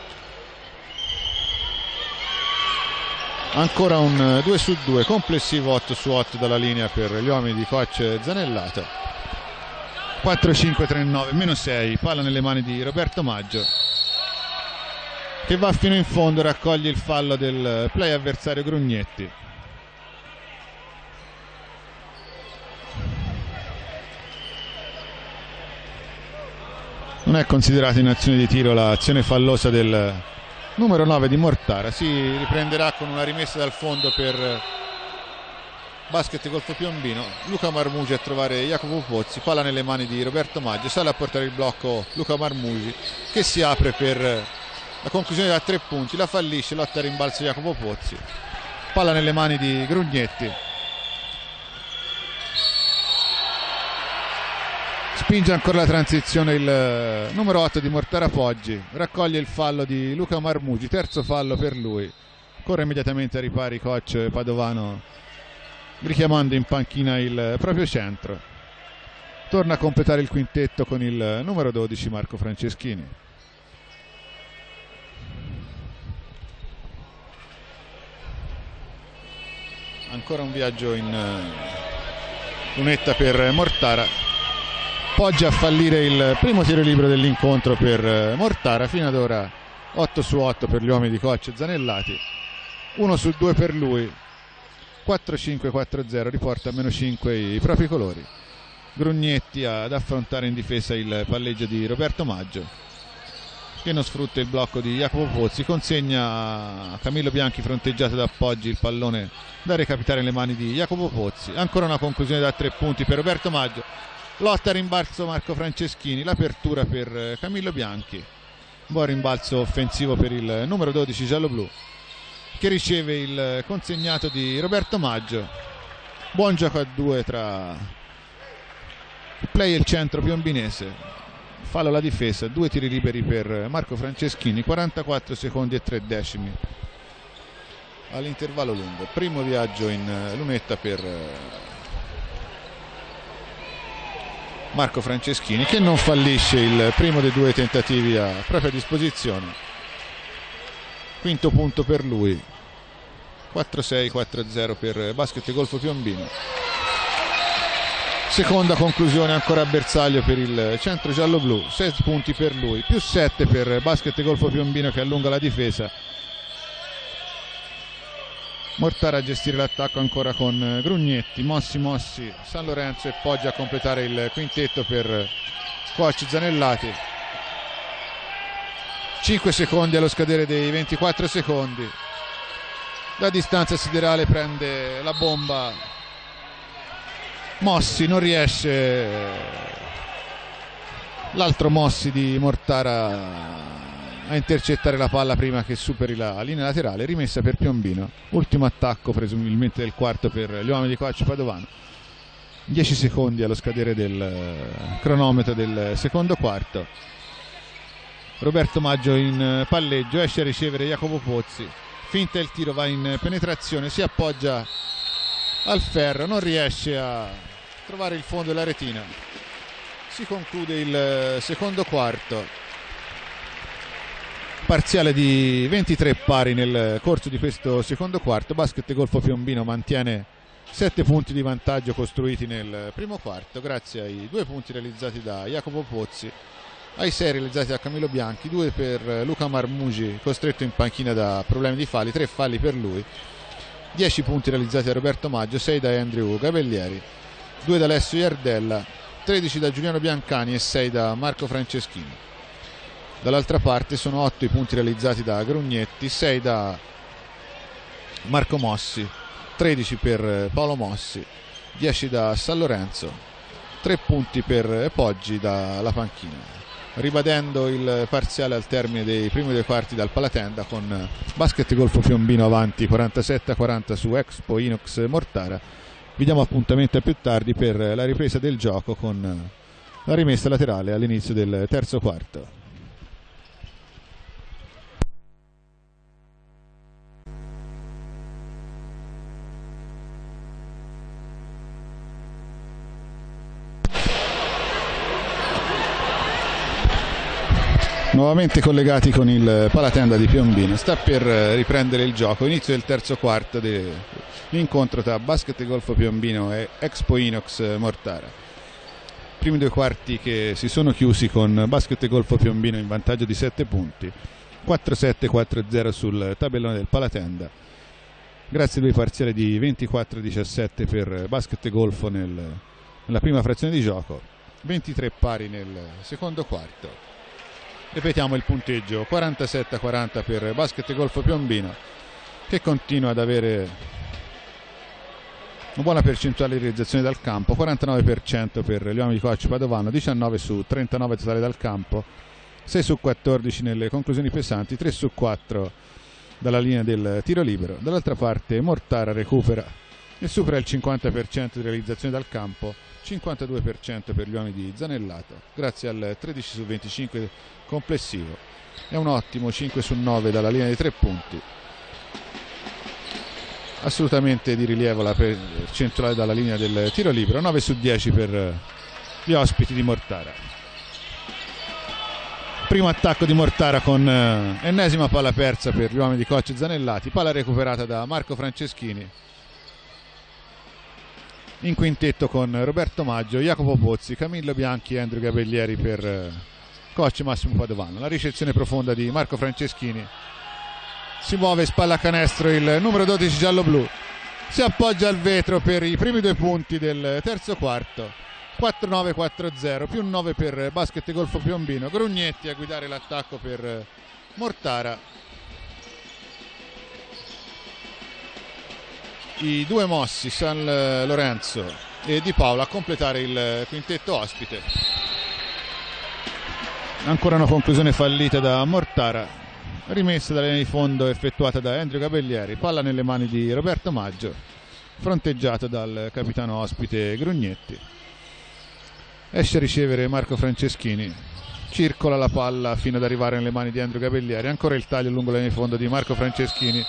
Ancora un due su due, complessivo otto su otto dalla linea per gli uomini di coach Zanellato. quattro cinque tre nove, meno sei, palla nelle mani di Roberto Maggio. che va fino in fondo, raccoglie il fallo del play avversario Grugnetti. Non è considerata in azione di tiro l'azione fallosa del numero nove di Mortara. Si riprenderà con una rimessa dal fondo per Basket Golfo Piombino. Luca Marmugi a trovare Jacopo Pozzi, palla nelle mani di Roberto Maggio, sale a portare il blocco Luca Marmugi che si apre per la conclusione da tre punti, la fallisce, lotta a rimbalzo Jacopo Pozzi, palla nelle mani di Grugnetti, spinge ancora la transizione il numero otto di Mortara Poggi, raccoglie il fallo di Luca Marmugi, terzo fallo per lui, corre immediatamente a ripari coach padovano richiamando in panchina il proprio centro. Torna a completare il quintetto con il numero dodici Marco Franceschini. Ancora un viaggio in lunetta per Mortara. Poggi a fallire il primo tiro libero dell'incontro per Mortara, fino ad ora otto su otto per gli uomini di coach Zanellati, uno su due per lui, quattro cinque quattro zero, riporta a meno cinque i propri colori. Grugnetti ad affrontare in difesa il palleggio di Roberto Maggio, che non sfrutta il blocco di Jacopo Pozzi, consegna a Camillo Bianchi fronteggiato da Poggi il pallone da recapitare nelle mani di Jacopo Pozzi. Ancora una conclusione da tre punti per Roberto Maggio, lotta a rimbalzo Marco Franceschini, l'apertura per Camillo Bianchi, buon rimbalzo offensivo per il numero dodici giallo-blu che riceve il consegnato di Roberto Maggio. Buon gioco a due tra il play e il centro piombinese, fallo la difesa, due tiri liberi per Marco Franceschini, quarantaquattro secondi e tre decimi all'intervallo lungo. Primo viaggio in lunetta per Marco Franceschini, che non fallisce il primo dei due tentativi a propria disposizione. Quinto punto per lui, quattro sei quattro zero per Basket Golfo Piombino. Seconda conclusione ancora a bersaglio per il centro giallo-blu, sei punti per lui, più sette per Basket Golfo Piombino che allunga la difesa. Mortara a gestire l'attacco ancora con Grugnetti, Mossi, Mossi, San Lorenzo e Poggi a completare il quintetto per coach Zanellati. cinque secondi allo scadere dei ventiquattro secondi. Da distanza siderale prende la bomba Mossi, non riesce l'altro Mossi di Mortara a intercettare la palla prima che superi la linea laterale. Rimessa per Piombino, ultimo attacco presumibilmente del quarto per gli uomini di coach padovano. dieci secondi allo scadere del cronometro del secondo quarto. Roberto Maggio in palleggio, esce a ricevere Jacopo Pozzi, finta il tiro, va in penetrazione, si appoggia al ferro, non riesce a trovare il fondo della retina. Si conclude il secondo quarto, parziale di ventitré pari nel corso di questo secondo quarto. Basket Golfo Piombino mantiene sette punti di vantaggio costruiti nel primo quarto grazie ai due punti realizzati da Jacopo Pozzi, ai sei realizzati da Camillo Bianchi, due per Luca Marmugi costretto in panchina da problemi di falli, tre falli per lui, dieci punti realizzati da Roberto Maggio, sei da Andrew Gabellieri, due da Alessio Iardella, tredici da Giuliano Biancani e sei da Marco Franceschini. Dall'altra parte sono otto i punti realizzati da Grugnetti, sei da Marco Mossi, tredici per Paolo Mossi, dieci da San Lorenzo, tre punti per Poggi dalla panchina. Ribadendo il parziale al termine dei primi due quarti dal Palatenda, con Basket Golfo Piombino avanti quarantasette a quaranta su Expo Inox Mortara. Vi diamo appuntamento a più tardi per la ripresa del gioco con la rimessa laterale all'inizio del terzo quarto. Nuovamente collegati con il Palatenda di Piombino, sta per riprendere il gioco, inizio del terzo quarto dell'incontro tra Basket Golfo Piombino e Expo Inox Mortara. Primi due quarti che si sono chiusi con Basket Golfo Piombino in vantaggio di sette punti. quattro sette quattro zero sul tabellone del Palatenda, grazie a due parziali di ventiquattro a diciassette per Basket Golfo nel, nella prima frazione di gioco, ventitré pari nel secondo quarto. Ripetiamo il punteggio: quarantasette a quaranta per Basket Golfo Piombino, che continua ad avere una buona percentuale di realizzazione dal campo, quarantanove per cento per gli uomini di coach Padovano, diciannove su trentanove totali dal campo, sei su quattordici nelle conclusioni pesanti, tre su quattro dalla linea del tiro libero. Dall'altra parte Mortara recupera e supera il cinquanta per cento di realizzazione dal campo, cinquantadue per cento per gli uomini di Zanellato, grazie al tredici su venticinque complessivo. È un ottimo cinque su nove dalla linea dei tre punti. Assolutamente di rilievo la percentuale dalla linea del tiro libero, nove su dieci per gli ospiti di Mortara. Primo attacco di Mortara con eh, ennesima palla persa per gli uomini di coach Zanellati, palla recuperata da Marco Franceschini, in quintetto con Roberto Maggio, Jacopo Pozzi, Camillo Bianchi e Andrew Gabellieri per eh, coach Massimo Padovano. La ricezione profonda di Marco Franceschini, si muove, spalla a canestro il numero dodici giallo-blu, si appoggia al vetro per i primi due punti del terzo quarto, quattro nove quattro zero, più nove per Basket Golfo Piombino. Grugnetti a guidare l'attacco per Mortara, i due mossi San Lorenzo e Di Paola a completare il quintetto ospite. Ancora una conclusione fallita da Mortara, rimessa dalla linea di fondo effettuata da Andrew Gabellieri, palla nelle mani di Roberto Maggio, fronteggiato dal capitano ospite Grugnetti. Esce a ricevere Marco Franceschini, circola la palla fino ad arrivare nelle mani di Andrew Gabellieri, ancora il taglio lungo la linea di fondo di Marco Franceschini,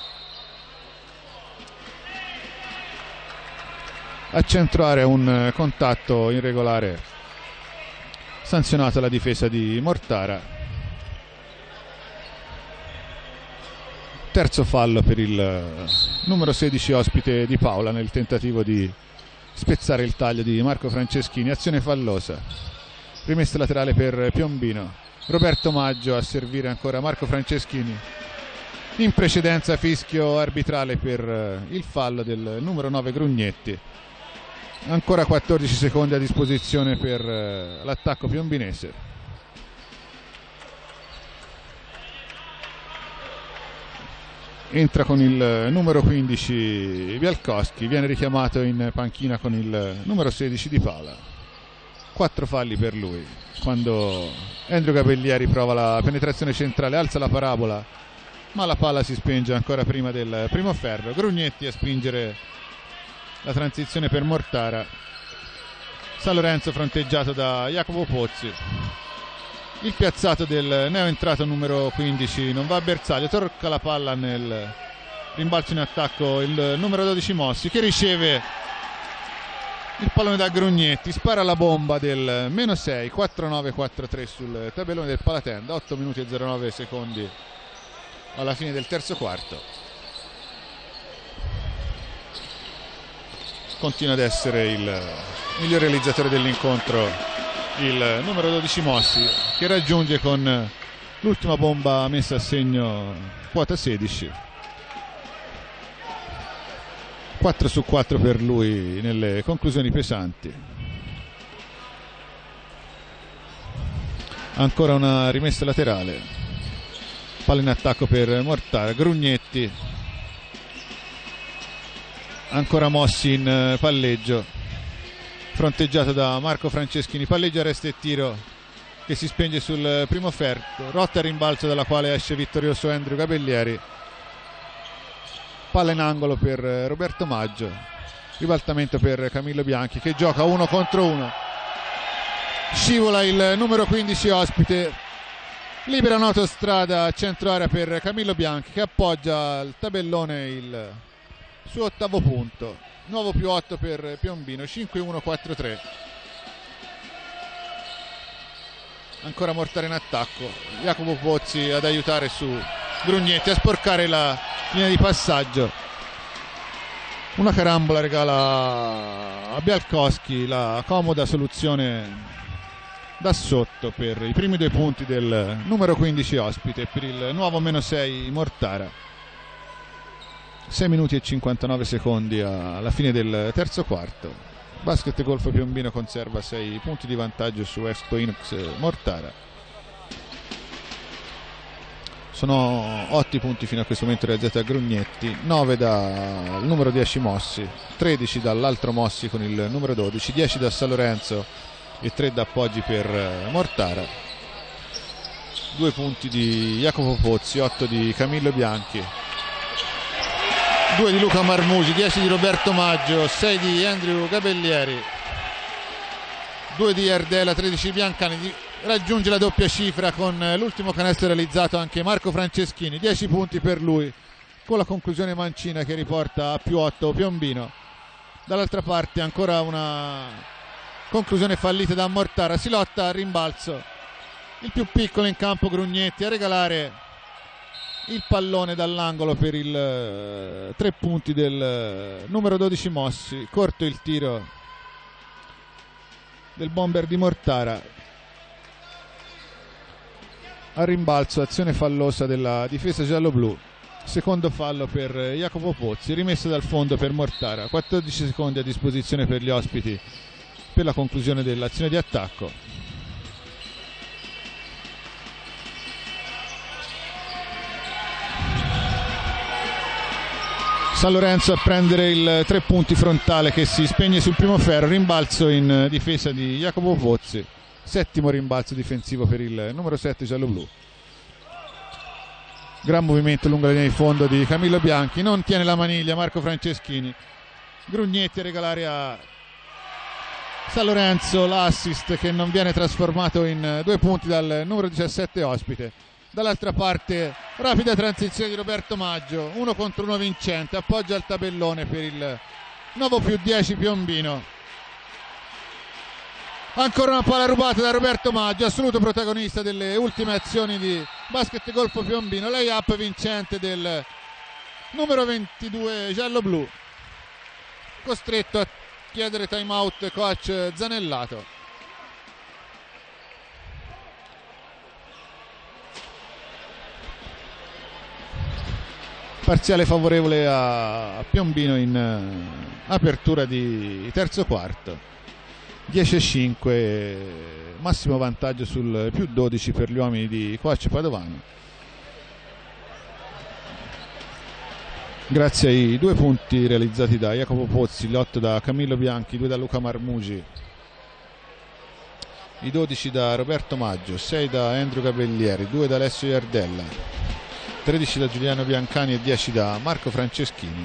a centrare un contatto irregolare sanzionato alla difesa di Mortara. Terzo fallo per il numero sedici ospite Di Paola nel tentativo di spezzare il taglio di Marco Franceschini. Azione fallosa, rimessa laterale per Piombino, Roberto Maggio a servire ancora Marco Franceschini, in precedenza fischio arbitrale per il fallo del numero nove Grugnetti. Ancora quattordici secondi a disposizione per l'attacco piombinese. Entra con il numero quindici Bialkowski, viene richiamato in panchina con il numero sedici Di Paola. Quattro falli per lui. Quando Andrew Gabellieri prova la penetrazione centrale, alza la parabola, ma la palla si spenge ancora prima del primo ferro. Grugnetti a spingere la transizione per Mortara. San Lorenzo fronteggiato da Jacopo Pozzi. Il piazzato del neoentrato numero quindici non va a bersaglio, tocca la palla nel rimbalzo in attacco il numero dodici Mossi, che riceve il pallone da Grugnetti, spara la bomba del meno sei, quattro nove quattro tre sul tabellone del Palatenda, otto minuti e zero nove secondi alla fine del terzo quarto. Continua ad essere il miglior realizzatore dell'incontro il numero dodici Mossi, che raggiunge con l'ultima bomba messa a segno quota sedici. quattro su quattro per lui nelle conclusioni pesanti. Ancora una rimessa laterale, palla in attacco per Mortara. Grugnetti, ancora Mossi in palleggio, fronteggiato da Marco Franceschini, palleggia, resta e tiro che si spenge sul primo ferro, rotta e rimbalzo dalla quale esce vittorioso Andrew Gabellieri, palla in angolo per Roberto Maggio, ribaltamento per Camillo Bianchi che gioca uno contro uno, scivola il numero quindici ospite, libera un'autostrada a centro area per Camillo Bianchi, che appoggia al tabellone il suo ottavo punto. Nuovo più otto per Piombino, cinque uno quattro tre. Ancora Mortara in attacco, Jacopo Pozzi ad aiutare su Grugnetti, a sporcare la linea di passaggio. Una carambola regala a Bialkowski la comoda soluzione da sotto per i primi due punti del numero quindici ospite, per il nuovo meno sei Mortara. sei minuti e cinquantanove secondi alla fine del terzo quarto. Basket Golfo Piombino conserva sei punti di vantaggio su Expo Inox Mortara. Sono otto punti fino a questo momento realizzati a Grugnetti, nove dal numero dieci Mossi, tredici dall'altro Mossi con il numero dodici, dieci da San Lorenzo e tre da appoggi per Mortara. Due punti di Jacopo Pozzi, otto di Camillo Bianchi, due di Luca Marmusi, dieci di Roberto Maggio, sei di Andrew Gabellieri, due di Ardella, tredici di Biancani. Raggiunge la doppia cifra con l'ultimo canestro realizzato anche Marco Franceschini, dieci punti per lui, con la conclusione mancina che riporta a più otto Piombino. Dall'altra parte ancora una conclusione fallita da Mortara, si lotta a rimbalzo, il più piccolo in campo Grugnetti a regalare il pallone dall'angolo per il uh, tre punti del uh, numero dodici Mossi. Corto il tiro del bomber di Mortara. A rimbalzo, azione fallosa della difesa giallo-blu, secondo fallo per Jacopo Pozzi, rimessa dal fondo per Mortara, quattordici secondi a disposizione per gli ospiti per la conclusione dell'azione di attacco. San Lorenzo a prendere il tre punti frontale che si spegne sul primo ferro, rimbalzo in difesa di Jacopo Pozzi. Settimo rimbalzo difensivo per il numero sette giallo-blu. Gran movimento lungo la linea di fondo di Camillo Bianchi, non tiene la maniglia Marco Franceschini. Grugnetti a regalare a San Lorenzo l'assist che non viene trasformato in due punti dal numero diciassette ospite. Dall'altra parte rapida transizione di Roberto Maggio, uno contro uno vincente, appoggia al tabellone per il nuovo più dieci Piombino. Ancora una palla rubata da Roberto Maggio, assoluto protagonista delle ultime azioni di Basket Golfo Piombino. Lay-up vincente del numero ventidue giallo-blu, costretto a chiedere time out coach Zanellato. Parziale favorevole a Piombino in apertura di terzo quarto. dieci a cinque, massimo vantaggio sul più dodici per gli uomini di coach Padovano, grazie ai due punti realizzati da Jacopo Pozzi, l'otto da Camillo Bianchi, due da Luca Marmusi, i dodici da Roberto Maggio, sei da Andrew Gabellieri, due da Alessio Iardella, tredici da Giuliano Biancani e dieci da Marco Franceschini.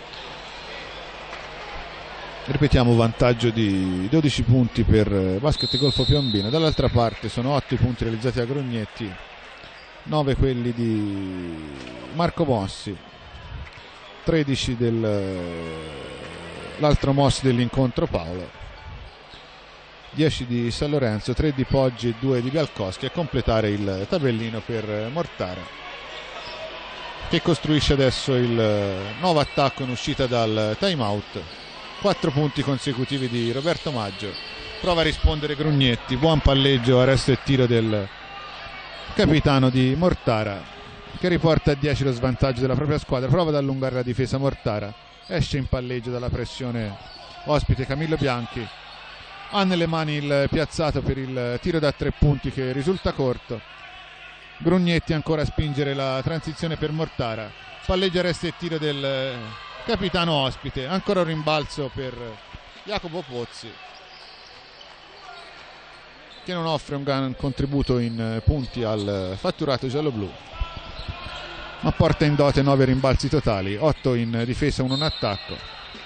Ripetiamo, vantaggio di dodici punti per Basket Golfo Piombino. Dall'altra parte sono otto i punti realizzati da Grugnetti, nove quelli di Marco Mossi, tredici dell'altro Mossi dell'incontro Paolo, dieci di San Lorenzo, tre di Poggi e due di Bialkowski a completare il tabellino per Mortara, che costruisce adesso il nuovo attacco in uscita dal time out. Quattro punti consecutivi di Roberto Maggio, prova a rispondere Grugnetti, buon palleggio, arresto e tiro del capitano di Mortara che riporta a dieci lo svantaggio della propria squadra, prova ad allungare la difesa Mortara, esce in palleggio dalla pressione ospite Camillo Bianchi, ha nelle mani il piazzato per il tiro da tre punti che risulta corto. Grugnetti ancora a spingere la transizione per Mortara, palleggio, arresto e tiro del capitano ospite, ancora un rimbalzo per Jacopo Pozzi che non offre un gran contributo in punti al fatturato giallo-blu, ma porta in dote nove rimbalzi totali, otto in difesa, uno in attacco.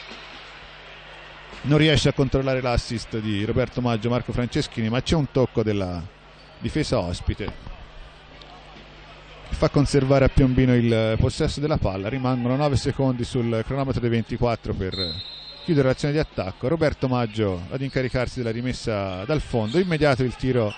Non riesce a controllare l'assist di Roberto Maggio, Marco Franceschini, ma c'è un tocco della difesa ospite che fa conservare a Piombino il possesso della palla. Rimangono nove secondi sul cronometro dei ventiquattro per chiudere l'azione di attacco. Roberto Maggio ad incaricarsi della rimessa dal fondo, immediato il tiro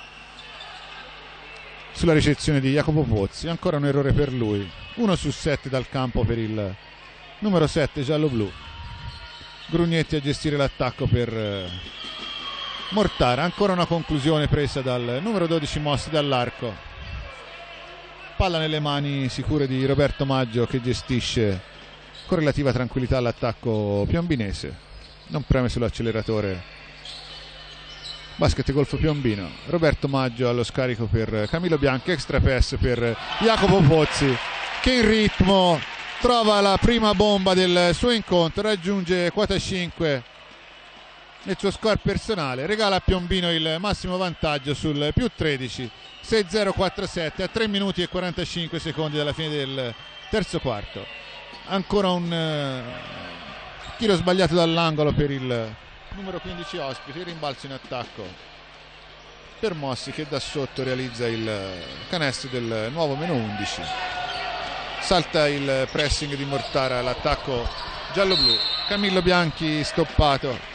sulla ricezione di Jacopo Pozzi, ancora un errore per lui, uno su sette dal campo per il numero sette giallo-blu. Grugnetti a gestire l'attacco per Mortara, ancora una conclusione presa dal numero dodici Mossi dall'arco, palla nelle mani sicure di Roberto Maggio che gestisce con relativa tranquillità l'attacco piombinese, non preme sull'acceleratore Basket Golfo Piombino. Roberto Maggio allo scarico per Camillo Bianchi, extra pass per Jacopo Pozzi che in ritmo trova la prima bomba del suo incontro, raggiunge quota cinque nel suo score personale, regala a Piombino il massimo vantaggio sul più tredici, sei zero quattro sette a tre minuti e quarantacinque secondi dalla fine del terzo quarto. Ancora un uh, tiro sbagliato dall'angolo per il numero quindici ospite, il rimbalzo in attacco per Mossi che da sotto realizza il canestro del nuovo meno undici. Salta il pressing di Mortara, l'attacco giallo-blu, Camillo Bianchi stoppato,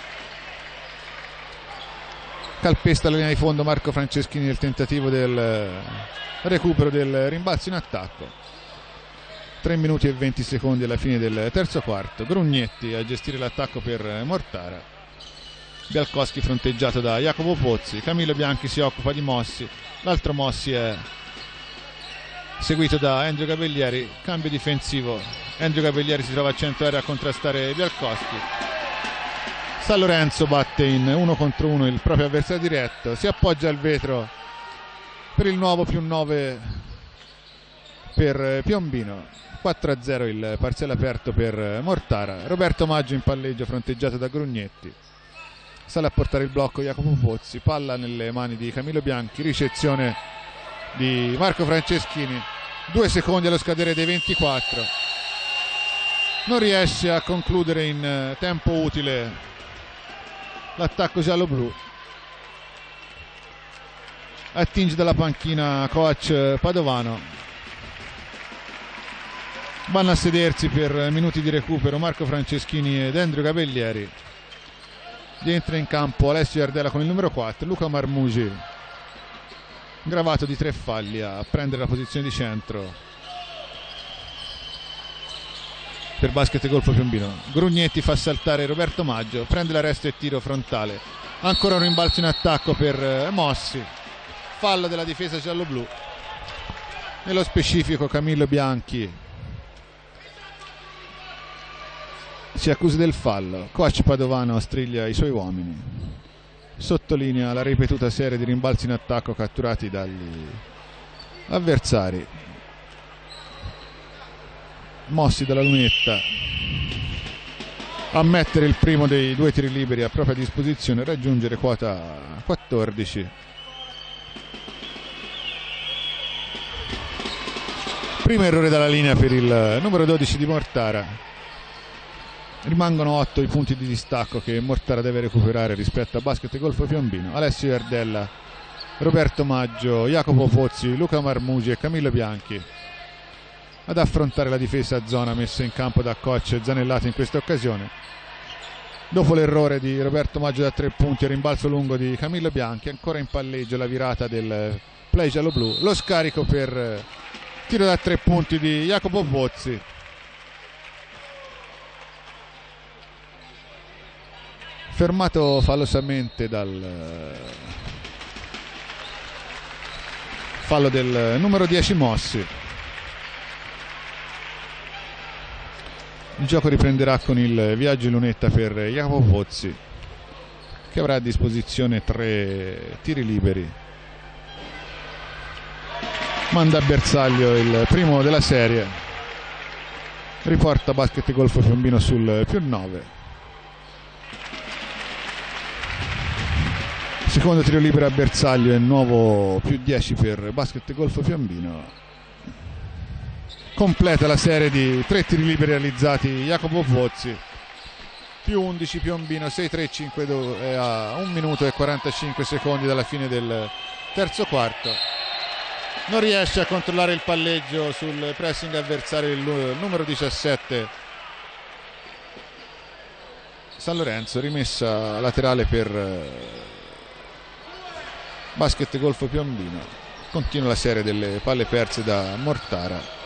calpesta la linea di fondo Marco Franceschini nel tentativo del recupero del rimbalzo in attacco. tre minuti e venti secondi alla fine del terzo quarto, Grugnetti a gestire l'attacco per Mortara, Bialkowski fronteggiato da Jacopo Pozzi, Camillo Bianchi si occupa di Mossi, l'altro Mossi è seguito da Andrew Gabellieri, cambio difensivo, Andrew Gabellieri si trova a centro area a contrastare Bialkowski, San Lorenzo batte in uno contro uno il proprio avversario diretto, si appoggia al vetro per il nuovo più nove per Piombino, quattro a zero il parziale aperto per Mortara. Roberto Maggio in palleggio fronteggiato da Grugnetti, sale a portare il blocco Jacopo Pozzi, palla nelle mani di Camillo Bianchi, ricezione di Marco Franceschini, due secondi allo scadere dei ventiquattro, non riesce a concludere in tempo utile l'attacco giallo-blu. Attinge dalla panchina coach Padovano, vanno a sedersi per minuti di recupero Marco Franceschini ed Andrew Gabellieri. Rientra in campo Alessio Iardella con il numero quattro, Luca Marmugi gravato di tre falli a prendere la posizione di centro per Basket Golfo Piombino. Grugnetti fa saltare Roberto Maggio, prende l'arresto e tiro frontale, ancora un rimbalzo in attacco per Mossi, fallo della difesa giallo-blu, nello specifico Camillo Bianchi si accusa del fallo, coach Padovano striglia i suoi uomini, sottolinea la ripetuta serie di rimbalzi in attacco catturati dagli avversari. Mossi dalla lunetta a mettere il primo dei due tiri liberi a propria disposizione, raggiungere quota quattordici. Primo errore dalla linea per il numero dodici di Mortara. Rimangono otto i punti di distacco che Mortara deve recuperare rispetto a Basket Golfo Piombino. Alessio Iardella, Roberto Maggio, Jacopo Pozzi, Luca Marmugi e Camillo Bianchi ad affrontare la difesa a zona messa in campo da coach Zanellati in questa occasione. Dopo l'errore di Roberto Maggio da tre punti e rimbalzo lungo di Camillo Bianchi, ancora in palleggio la virata del play giallo-blu, lo scarico per tiro da tre punti di Jacopo Pozzi. Fermato fallosamente dal fallo del numero dieci Mossi. Il gioco riprenderà con il viaggio in lunetta per Jacopo Pozzi, che avrà a disposizione tre tiri liberi. Manda a bersaglio il primo della serie, riporta Basket Golfo Piombino sul più nove. Secondo tiro libero a bersaglio e nuovo più dieci per Basket Golfo Piombino. Completa la serie di tre tiri liberi realizzati Jacopo Pozzi, più undici Piombino, sei tre cinque due a un minuto e quarantacinque secondi dalla fine del terzo quarto. Non riesce a controllare il palleggio sul pressing avversario il numero diciassette San Lorenzo, rimessa laterale per Basket Golfo Piombino. Continua la serie delle palle perse da Mortara.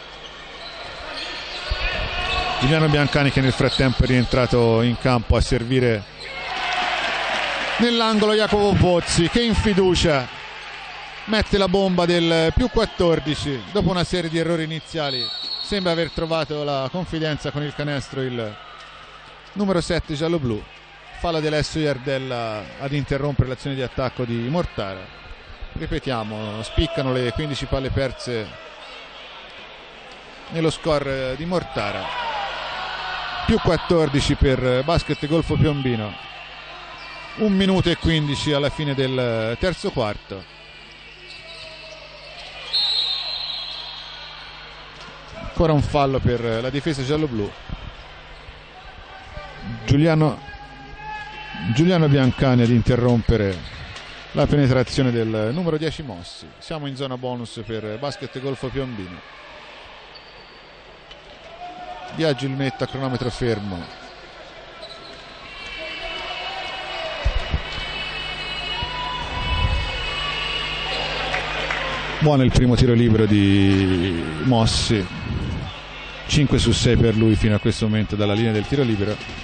Giuliano Biancani, che nel frattempo è rientrato in campo a servire nell'angolo Jacopo Pozzi, che in fiducia mette la bomba del più quattordici dopo una serie di errori iniziali. Sembra aver trovato la confidenza con il canestro il numero sette giallo-blu. Fallo di Alessio Iardella ad interrompere l'azione di attacco di Mortara. Ripetiamo, spiccano le quindici palle perse nello score di Mortara. Più quattordici per Basket Golfo Piombino. Un minuto e quindici alla fine del terzo quarto. Ancora un fallo per la difesa giallo-blu. Giuliano Giuliano Biancani ad interrompere la penetrazione del numero dieci Mossi. Siamo in zona bonus per Basket Golfo Piombino. Viaggio il netto a cronometro fermo. Buono il primo tiro libero di Mossi, cinque su sei per lui fino a questo momento dalla linea del tiro libero.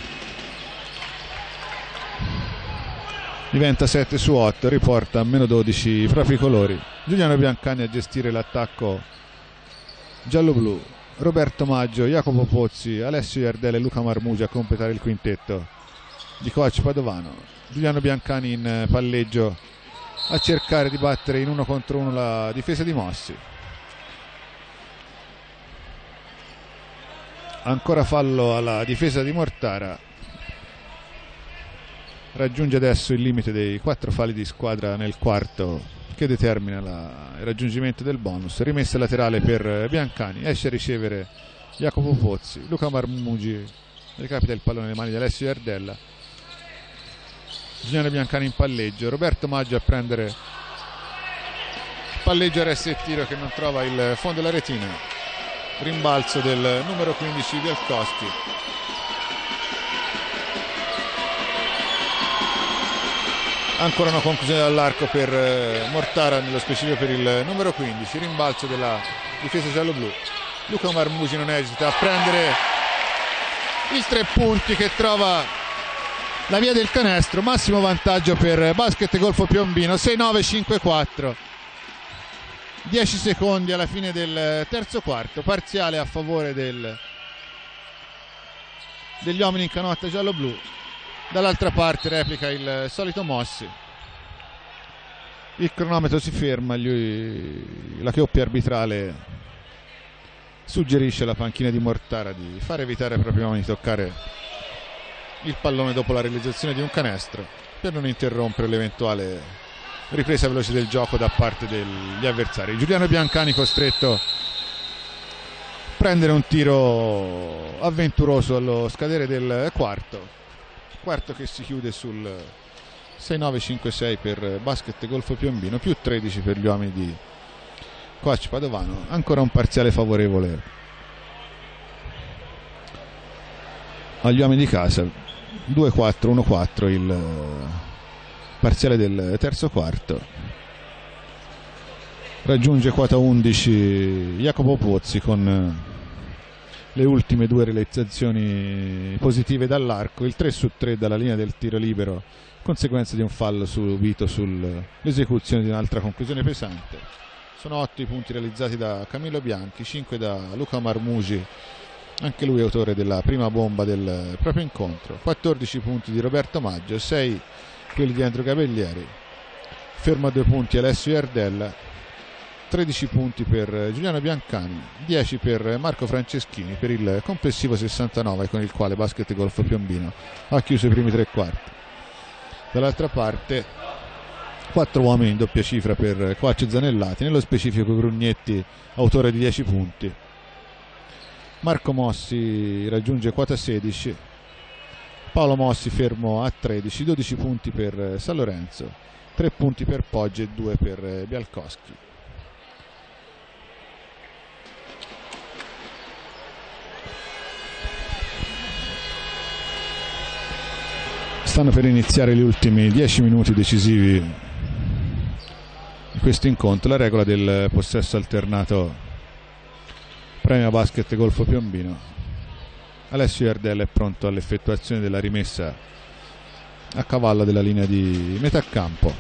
Diventa sette su otto, riporta a meno dodici i propri colori. Giuliano Biancani a gestire l'attacco giallo-blu. Roberto Maggio, Jacopo Pozzi, Alessio Iardella e Luca Marmugi a completare il quintetto di coach Padovano. Giuliano Biancani in palleggio a cercare di battere in uno contro uno la difesa di Mossi. Ancora fallo alla difesa di Mortara. Raggiunge adesso il limite dei quattro falli di squadra nel quarto, che determina la, il raggiungimento del bonus. Rimessa laterale per Biancani, esce a ricevere Jacopo Pozzi. Luca Marmugi recapita il pallone nelle mani di Alessio Iardella. Giuliano Biancani in palleggio, Roberto Maggio a prendere il palleggio, resta e tiro che non trova il fondo della retina. Rimbalzo del numero quindici Bialkowski. Ancora una conclusione dall'arco per Mortara, nello specifico per il numero quindici. Rimbalzo della difesa giallo-blu. Luca Marmugi non esita a prendere il tre punti che trova la via del canestro. Massimo vantaggio per Basket Golfo Piombino, sei nove cinque quattro. dieci secondi alla fine del terzo quarto, parziale a favore del, degli uomini in canotta giallo-blu. Dall'altra parte replica il solito Mossi. Il cronometro si ferma, gli, la coppia arbitrale suggerisce alla panchina di Mortara di far evitare ai propri uomini di toccare il pallone dopo la realizzazione di un canestro, per non interrompere l'eventuale ripresa veloce del gioco da parte degli avversari. Giuliano Biancani costretto a prendere un tiro avventuroso allo scadere del quarto. Quarto che si chiude sul sei nove cinque sei per Basket Golfo Piombino, più tredici per gli uomini di coach Padovano. Ancora un parziale favorevole agli uomini di casa, due quattro uno quattro il parziale del terzo quarto. Raggiunge quota undici Jacopo Pozzi con le ultime due realizzazioni positive dall'arco, il tre su tre dalla linea del tiro libero, conseguenza di un fallo subito sull'esecuzione di un'altra conclusione pesante. Sono otto i punti realizzati da Camillo Bianchi, cinque da Luca Marmugi, anche lui autore della prima bomba del proprio incontro, quattordici punti di Roberto Maggio, sei quelli di Andrea Gabellieri, fermo a due punti Alessio Iardella, tredici punti per Giuliano Biancani, dieci per Marco Franceschini, per il complessivo sessantanove con il quale Basket Golfo Piombino ha chiuso i primi tre quarti. Dall'altra parte quattro uomini in doppia cifra per Coach Zanellati, nello specifico Grugnetti autore di dieci punti. Marco Mossi raggiunge quota sedici, Paolo Mossi fermo a tredici, dodici punti per San Lorenzo, tre punti per Poggi e due per Bialkowski. Stanno per iniziare gli ultimi dieci minuti decisivi di questo incontro. La regola del possesso alternato premia Basket Golfo Piombino. Alessio Iardella è pronto all'effettuazione della rimessa a cavallo della linea di metà campo.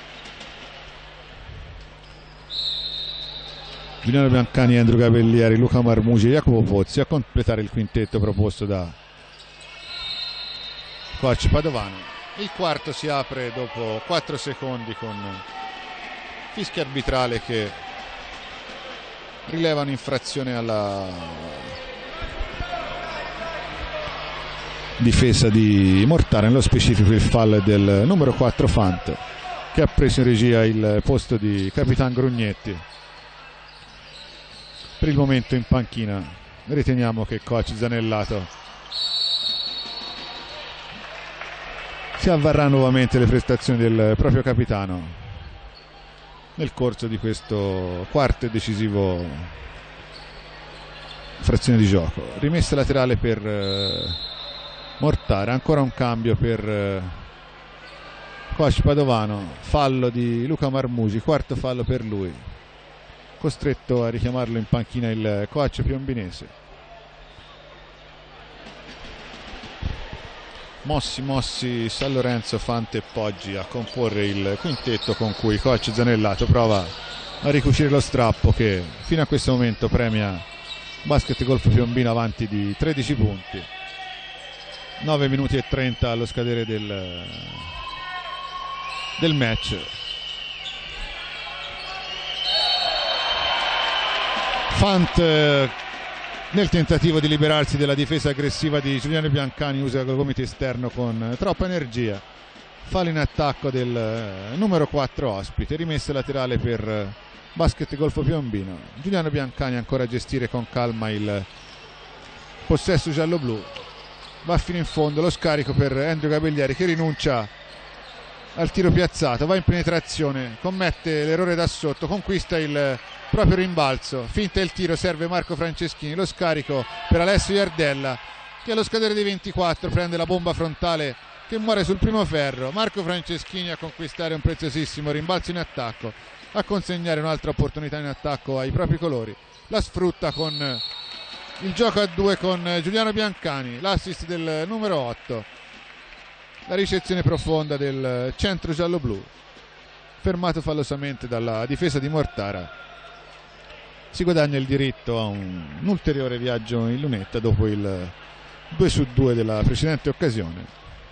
Giuliano Biancani, Andrew Capellieri, Luca Marmugi e Jacopo Pozzi a completare il quintetto proposto da coach Padovano. Il quarto si apre dopo quattro secondi con fischio arbitrale che rileva un'infrazione alla difesa di Mortara, nello specifico il fallo del numero quattro Fant, che ha preso in regia il posto di Capitan Grugnetti. Per il momento in panchina riteniamo che coach Zanellato si avvarrà nuovamente le prestazioni del proprio capitano nel corso di questo quarto e decisivo frazione di gioco. Rimessa laterale per eh, Mortara, ancora un cambio per eh, coach Padovano, fallo di Luca Marmugi, quarto fallo per lui, costretto a richiamarlo in panchina il coach piombinese. Mossi, Mossi, San Lorenzo, Fante e Poggi a comporre il quintetto con cui coach Zanellato prova a ricucire lo strappo che fino a questo momento premia Basket Golf Piombino avanti di tredici punti. nove minuti e trenta allo scadere del, del match. Fant nel tentativo di liberarsi della difesa aggressiva di Giuliano Biancani usa il gomito esterno con troppa energia, fallo in attacco del numero quattro ospite, rimessa laterale per Basket Golf Piombino. Giuliano Biancani ancora a gestire con calma il possesso giallo-blu, va fino in fondo, lo scarico per Andrew Capellieri che rinuncia al tiro piazzato, va in penetrazione, commette l'errore da sotto, conquista il proprio rimbalzo, finta il tiro, serve Marco Franceschini, lo scarico per Alessio Iardella che allo scadere dei ventiquattro prende la bomba frontale che muore sul primo ferro. Marco Franceschini a conquistare un preziosissimo rimbalzo in attacco, a consegnare un'altra opportunità in attacco ai propri colori, la sfrutta con il gioco a due con Giuliano Biancani, l'assist del numero otto, la ricezione profonda del centro giallo-blu, fermato fallosamente dalla difesa di Mortara. Si guadagna il diritto a un, un ulteriore viaggio in lunetta dopo il due su due della precedente occasione.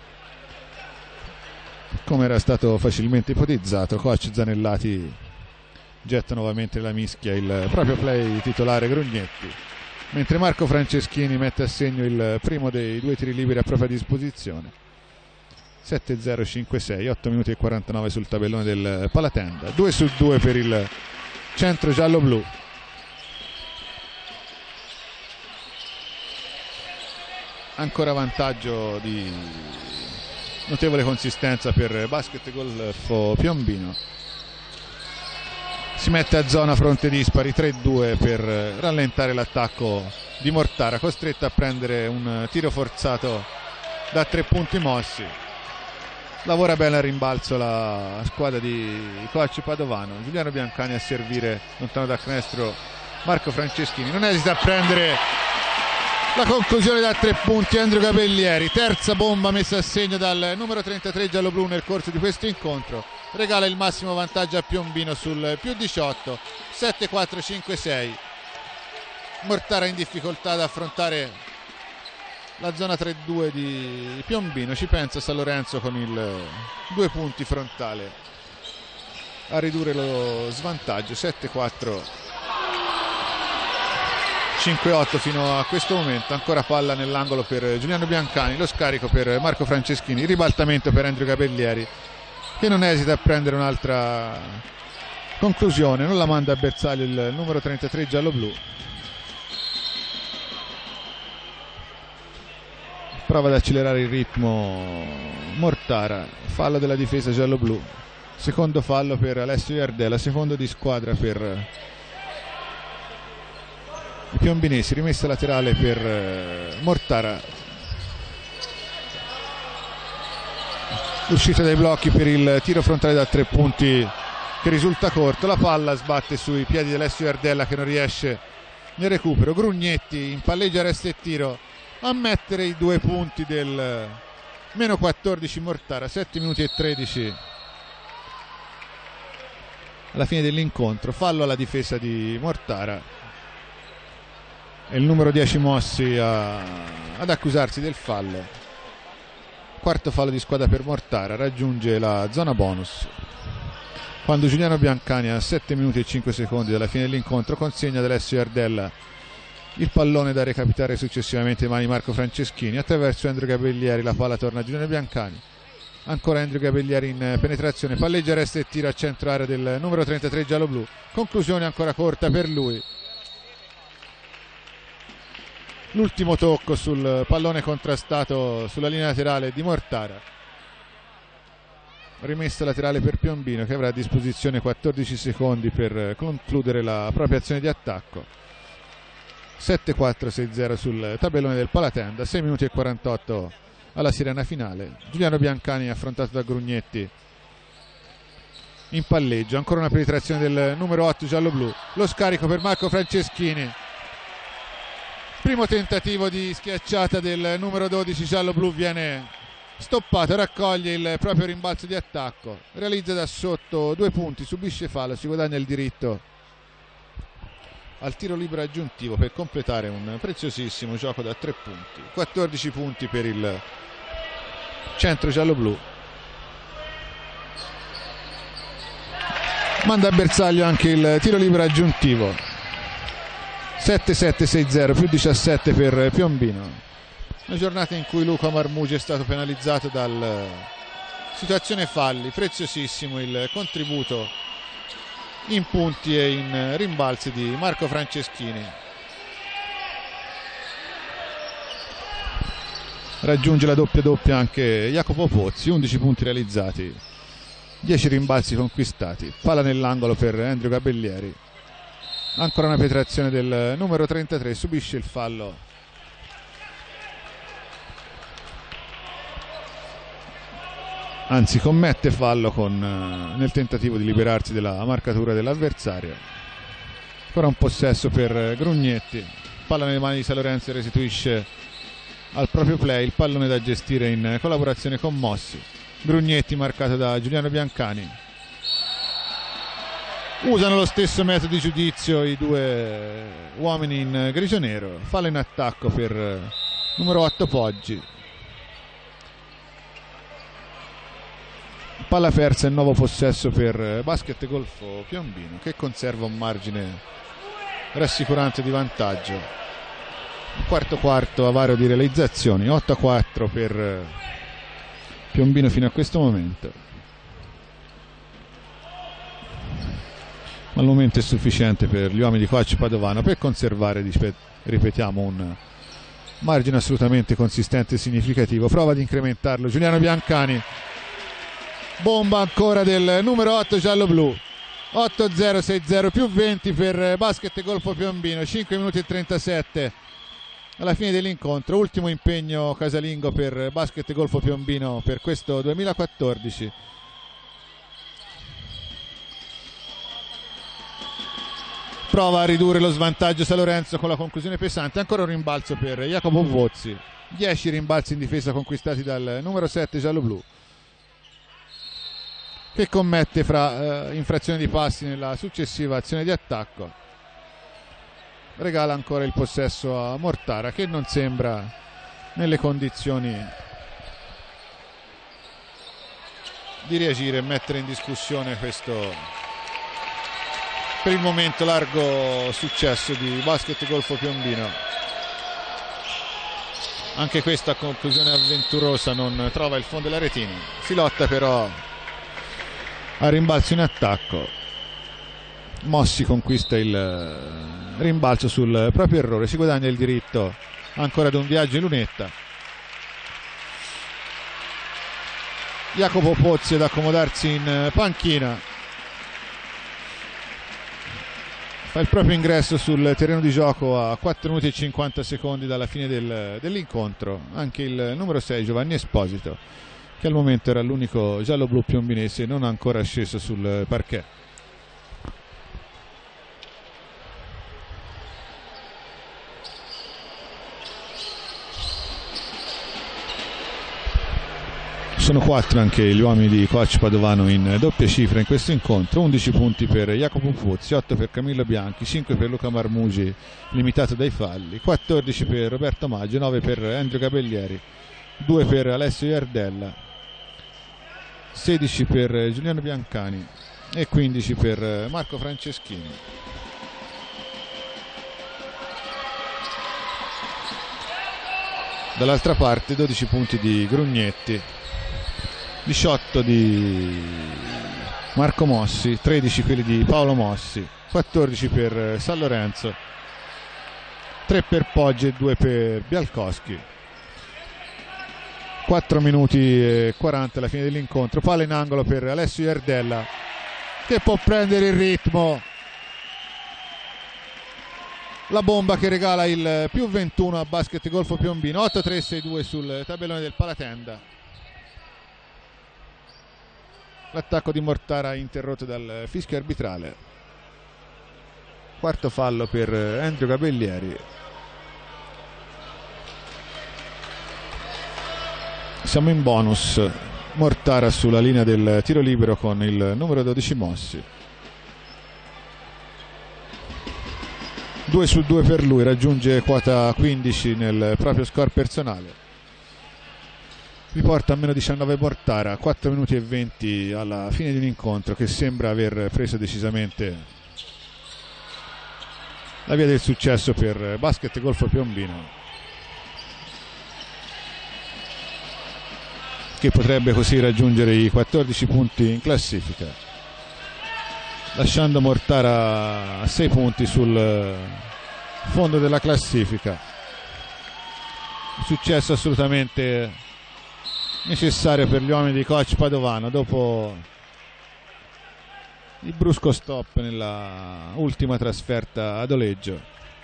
Come era stato facilmente ipotizzato, coach Zanellati getta nuovamente la mischia il proprio play titolare Grugnetti, mentre Marco Franceschini mette a segno il primo dei due tiri liberi a propria disposizione. sette zero cinque sei, otto minuti e quarantanove sul tabellone del Palatenda, due su due per il centro giallo-blu. Ancora vantaggio di notevole consistenza per Basket Golf Piombino. Si mette a zona fronte dispari, tre due per rallentare l'attacco di Mortara, costretto a prendere un tiro forzato da tre punti Mossi. Lavora bene al rimbalzo la squadra di coach Padovano. Giuliano Biancani a servire lontano da canestro Marco Franceschini, non esita a prendere la conclusione da tre punti Andrew Capellieri, terza bomba messa a segno dal numero trentatré giallo-blu nel corso di questo incontro, regala il massimo vantaggio a Piombino sul più diciotto, sette quattro cinque sei. Mortara in difficoltà ad affrontare la zona tre due di Piombino, ci pensa San Lorenzo con il due punti frontale a ridurre lo svantaggio, sette quattro cinque otto fino a questo momento. Ancora palla nell'angolo per Giuliano Biancani, lo scarico per Marco Franceschini, ribaltamento per Andrew Capellieri che non esita a prendere un'altra conclusione, non la manda a bersaglio il numero trentatré giallo-blu. Prova ad accelerare il ritmo Mortara, fallo della difesa giallo-blu, secondo fallo per Alessio Iardella, secondo di squadra per i piombinesi, rimessa laterale per Mortara, l'uscita dai blocchi per il tiro frontale da tre punti che risulta corto, la palla sbatte sui piedi di Alessio Iardella che non riesce nel recupero. Grugnetti impalleggia resta e tiro a mettere i due punti del meno quattordici Mortara, sette minuti e tredici alla fine dell'incontro. Fallo alla difesa di Mortara e il numero dieci Mossi a, ad accusarsi del fallo. Quarto fallo di squadra per Mortara, raggiunge la zona bonus quando Giuliano Biancani a sette minuti e cinque secondi dalla fine dell'incontro consegna ad Alessio Ardella il pallone da recapitare successivamente ai mani Marco Franceschini. Attraverso Andrea Gabellieri la palla torna a Giuliano Biancani, ancora Andrea Gabellieri in penetrazione, palleggia, resta e tira a centro area del numero trentatré giallo-blu, conclusione ancora corta per lui. L'ultimo tocco sul pallone contrastato sulla linea laterale di Mortara. Rimessa laterale per Piombino, che avrà a disposizione quattordici secondi per concludere la propria azione di attacco. sette quattro sei zero sul tabellone del Palatenda, sei minuti e quarantotto alla sirena finale. Giuliano Biancani affrontato da Grugnetti in palleggio, ancora una penetrazione del numero otto giallo-blu, lo scarico per Marco Franceschini, primo tentativo di schiacciata del numero dodici giallo-blu viene stoppato, raccoglie il proprio rimbalzo di attacco, realizza da sotto due punti, subisce fallo, si guadagna il diritto al tiro libero aggiuntivo per completare un preziosissimo gioco da tre punti. Quattordici punti per il centro giallo-blu. Manda a bersaglio anche il tiro libero aggiuntivo. sette sette sei zero più diciassette per Piombino. Una giornata in cui Luca Marmugi è stato penalizzato dal situazione falli. Preziosissimo il contributo in punti e in rimbalzi di Marco Franceschini. Raggiunge la doppia doppia anche Jacopo Pozzi, undici punti realizzati, dieci rimbalzi conquistati. Palla nell'angolo per Andrea Gabellieri, ancora una penetrazione del numero trentatré, subisce il fallo anzi commette fallo con, nel tentativo di liberarsi della marcatura dell'avversario. Ancora un possesso per Grugnetti, palla nelle mani di San Lorenzo, restituisce al proprio play il pallone da gestire in collaborazione con Mossi. Grugnetti marcato da Giuliano Biancani, usano lo stesso metodo di giudizio i due uomini in grigio-nero. Fallo in attacco per numero otto Poggi, palla persa e nuovo possesso per Basket Golfo Piombino, che conserva un margine rassicurante di vantaggio. Un quarto quarto avario di realizzazioni, otto a quattro per Piombino fino a questo momento, ma al momento è sufficiente per gli uomini di coach Padovano per conservare, ripetiamo, un margine assolutamente consistente e significativo. Prova ad incrementarlo Giuliano Biancani, bomba ancora del numero otto giallo-blu. Otto zero sei zero più venti per Basket Golfo Piombino, cinque minuti e trentasette alla fine dell'incontro. Ultimo impegno casalingo per Basket Golfo Piombino per questo duemilaquattordici. Prova a ridurre lo svantaggio San Lorenzo con la conclusione pesante. Ancora un rimbalzo per Jacopo Pozzi, dieci rimbalzi in difesa conquistati dal numero sette giallo-blu, che commette fra eh, infrazione di passi nella successiva azione di attacco. Regala ancora il possesso a Mortara, che non sembra nelle condizioni di reagire e mettere in discussione questo per il momento largo successo di Basket Golfo Piombino. Anche questa conclusione avventurosa non trova il fondo della retina. Si lotta però a rimbalzo in attacco. Mossi conquista il rimbalzo sul proprio errore, si guadagna il diritto ancora ad un viaggio in lunetta. Jacopo Pozzi ad accomodarsi in panchina, fa il proprio ingresso sul terreno di gioco a quattro minuti e cinquanta secondi dalla fine del, dell'incontro anche il numero sei Giovanni Esposito, che al momento era l'unico giallo-blu piombinese non ancora sceso sul parquet. Sono quattro anche gli uomini di coach Padovano in doppia cifra in questo incontro. Undici punti per Jacopo Fuzzi, otto per Camillo Bianchi, cinque per Luca Marmugi limitato dai falli, quattordici per Roberto Maggio, nove per Andrea Gabellieri, due per Alessio Iardella, sedici per Giuliano Biancani e quindici per Marco Franceschini. Dall'altra parte dodici punti di Grugnetti, diciotto di Marco Mossi, tredici quelli di Paolo Mossi, quattordici per San Lorenzo, tre per Poggi e due per Bialkowski. quattro minuti e quaranta alla fine dell'incontro, palla in angolo per Alessio Iardella che può prendere il ritmo, la bomba che regala il più ventuno a Basket Golfo Piombino. Otto tre sei due sul tabellone del Palatenda. L'attacco di Mortara interrotto dal fischio arbitrale. Quarto fallo per Andrea Gabellieri. Siamo in bonus. Mortara sulla linea del tiro libero con il numero dodici Mossi. due su due per lui, raggiunge quota quindici nel proprio score personale. Riporta a meno diciannove Mortara, quattro minuti e venti alla fine di un incontro che sembra aver preso decisamente la via del successo per Basket Golfo Piombino, che potrebbe così raggiungere i quattordici punti in classifica, lasciando Mortara a sei punti sul fondo della classifica. Successo assolutamente necessario per gli uomini di coach Padovano dopo il brusco stop nella ultima trasferta ad Oleggio.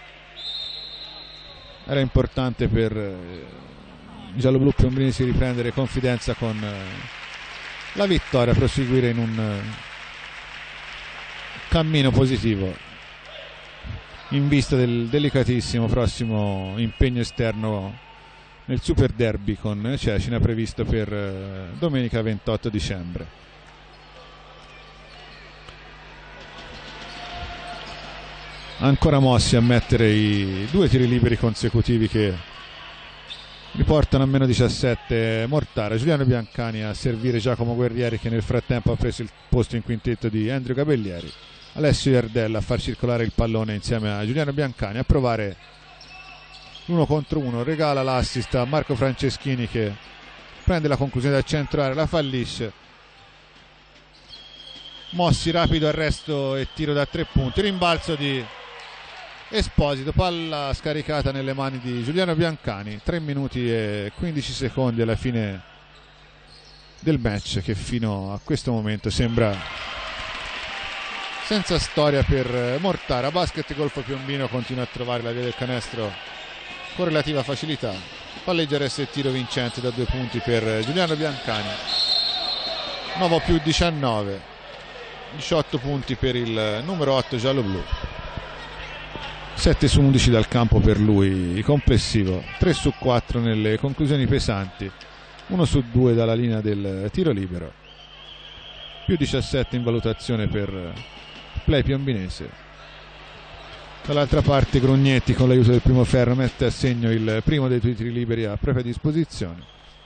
Era importante per i gialloblu piombinesi riprendere confidenza con la vittoria, proseguire in un cammino positivo in vista del delicatissimo prossimo impegno esterno nel Super Derby con Cecina previsto per eh, domenica ventotto dicembre. Ancora Mossi a mettere i due tiri liberi consecutivi che riportano a meno diciassette Mortara. Giuliano Biancani a servire Giacomo Guerrieri che nel frattempo ha preso il posto in quintetto di Andrea Gabellieri. Alessio Iardella a far circolare il pallone insieme a Giuliano Biancani, a provare l'uno contro uno, regala l'assist a Marco Franceschini che prende la conclusione da centro area, la fallisce. Mossi, rapido arresto e tiro da tre punti, rimbalzo di Esposito, palla scaricata nelle mani di Giuliano Biancani. Tre minuti e quindici secondi alla fine del match che fino a questo momento sembra senza storia per Mortara. Basket Golfo Piombino continua a trovare la via del canestro con relativa facilità, palleggia resta il tiro vincente da due punti per Giuliano Biancani. nove più diciannove, diciotto punti per il numero otto giallo-blu, sette su undici dal campo per lui complessivo, tre su quattro nelle conclusioni pesanti, uno su due dalla linea del tiro libero, più diciassette in valutazione per play piombinese. Dall'altra parte Grugnetti con l'aiuto del primo ferro mette a segno il primo dei tiri liberi a propria disposizione.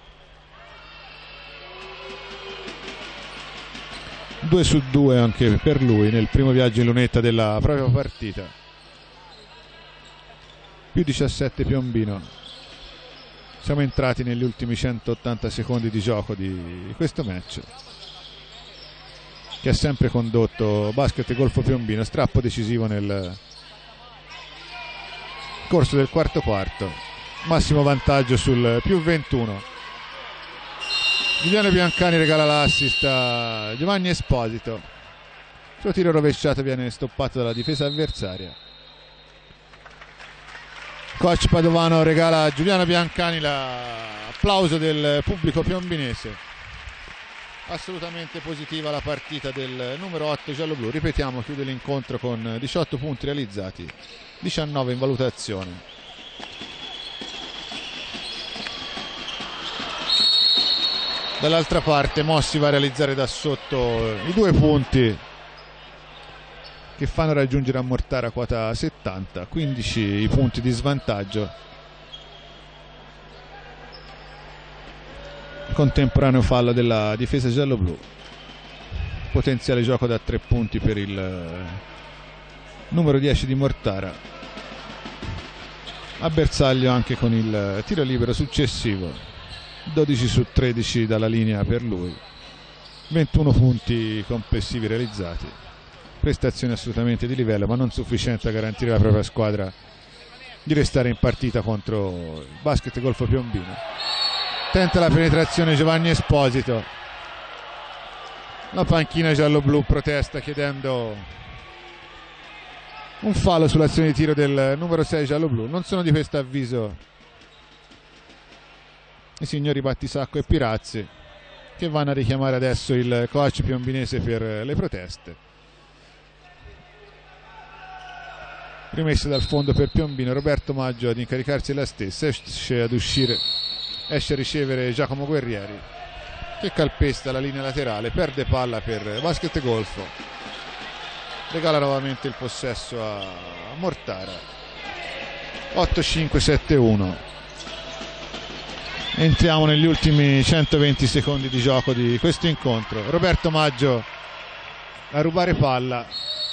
due su due anche per lui nel primo viaggio in lunetta della propria partita. Più diciassette Piombino. Siamo entrati negli ultimi centottanta secondi di gioco di questo match che ha sempre condotto Basket Golfo Piombino. Strappo decisivo nel corso del quarto quarto, massimo vantaggio sul più ventuno. Giuliano Biancani regala l'assist a Giovanni Esposito, il suo tiro rovesciato viene stoppato dalla difesa avversaria. Coach Padovano regala a Giuliano Biancani l'applauso del pubblico piombinese. Assolutamente positiva la partita del numero otto giallo-blu. Ripetiamo, chiude l'incontro con diciotto punti realizzati, diciannove in valutazione. Dall'altra parte Mossi va a realizzare da sotto i due punti che fanno raggiungere a Mortara quota settanta, quindici i punti di svantaggio. Contemporaneo fallo della difesa giallo-blu, potenziale gioco da tre punti per il numero dieci di Mortara, a bersaglio anche con il tiro libero successivo, dodici su tredici dalla linea per lui, ventuno punti complessivi realizzati, prestazione assolutamente di livello ma non sufficiente a garantire la propria squadra di restare in partita contro il Basket Golfo Piombino. Tenta la penetrazione Giovanni Esposito, la panchina giallo-blu protesta chiedendo un fallo sull'azione di tiro del numero sei giallo-blu. Non sono di questo avviso i signori Battisacco e Pirazzi, che vanno a richiamare adesso il coach piombinese per le proteste. Rimessa dal fondo per Piombino, Roberto Maggio ad incaricarsi della stessa, esce ad uscire esce a ricevere Giacomo Guerrieri, che calpesta la linea laterale, perde palla per Basket Golfo, regala nuovamente il possesso a Mortara. Otto cinque sette uno. Entriamo negli ultimi centoventi secondi di gioco di questo incontro. Roberto Maggio a rubare palla,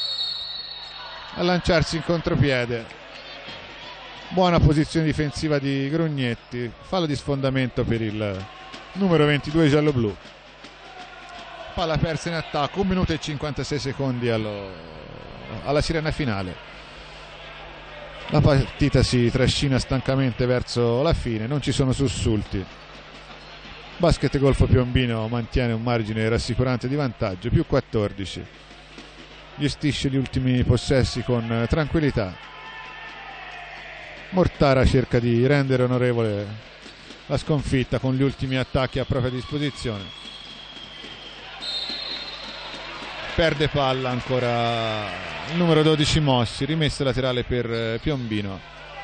a lanciarsi in contropiede. Buona posizione difensiva di Grugnetti, fallo di sfondamento per il numero ventidue giallo-blu. Palla persa in attacco, un minuto e cinquantasei secondi allo, alla sirena finale. La partita si trascina stancamente verso la fine, non ci sono sussulti. Basket Golfo Piombino mantiene un margine rassicurante di vantaggio, più quattordici. Gestisce gli ultimi possessi con tranquillità. Mortara cerca di rendere onorevole la sconfitta con gli ultimi attacchi a propria disposizione. Perde palla ancora il numero dodici Mossi, rimessa laterale per Piombino.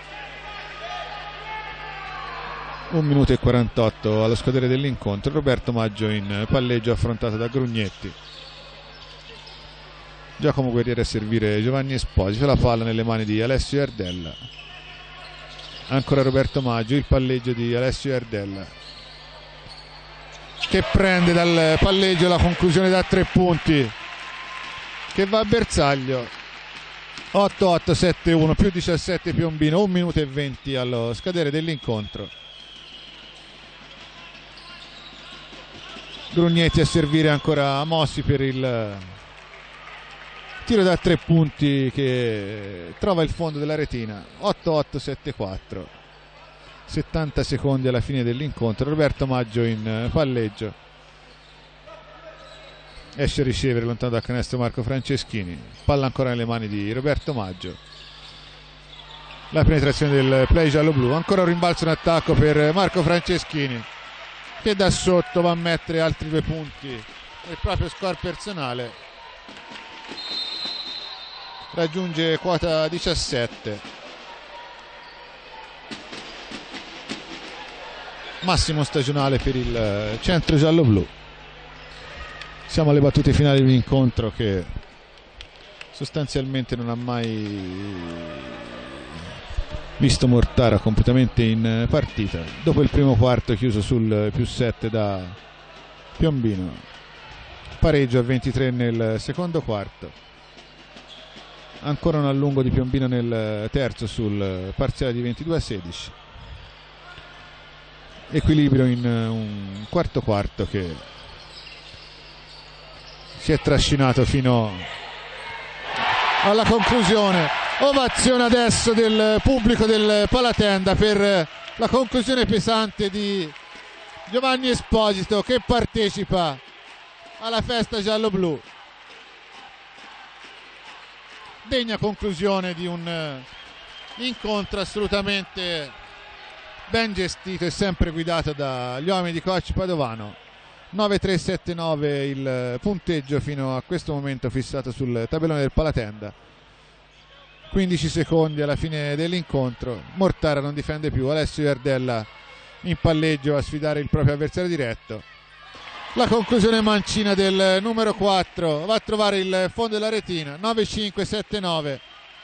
un minuto e quarantotto allo scadere dell'incontro. Roberto Maggio in palleggio affrontato da Grugnetti. Giacomo Guerrieri a servire Giovanni Esposito, la palla nelle mani di Alessio Ardella. Ancora Roberto Maggio, il palleggio di Alessio Ardella, che prende dal palleggio la conclusione da tre punti, che va a bersaglio. Otto otto sette uno, più diciassette Piombino, un minuto e venti allo scadere dell'incontro. Grugnetti a servire ancora Mossi per il tiro da tre punti che trova il fondo della retina. Otto otto sette quattro, settanta secondi alla fine dell'incontro. Roberto Maggio in palleggio, esce a ricevere lontano dal canestro Marco Franceschini, palla ancora nelle mani di Roberto Maggio. La penetrazione del play giallo-blu, ancora un rimbalzo in attacco per Marco Franceschini, che da sotto va a mettere altri due punti nel proprio score personale. Raggiunge quota diciassette. Massimo stagionale per il centro giallo-blu. Siamo alle battute finali di un incontro che sostanzialmente non ha mai visto Mortara completamente in partita. Dopo il primo quarto chiuso sul più sette da Piombino, pareggio a ventitré nel secondo quarto. Ancora un allungo di Piombino nel terzo sul parziale di ventidue a sedici. Equilibrio in un quarto quarto che si è trascinato fino alla conclusione. Ovazione adesso del pubblico del Palatenda per la conclusione pesante di Giovanni Esposito, che partecipa alla festa giallo-blu. Degna conclusione di un incontro assolutamente ben gestito e sempre guidato dagli uomini di coach Padovano. nove tre sette nove il punteggio fino a questo momento fissato sul tabellone del Palatenda. quindici secondi alla fine dell'incontro. Mortara non difende più, Alessio Ardella in palleggio a sfidare il proprio avversario diretto. La conclusione mancina del numero quattro, va a trovare il fondo della retina. Nove cinque sette nove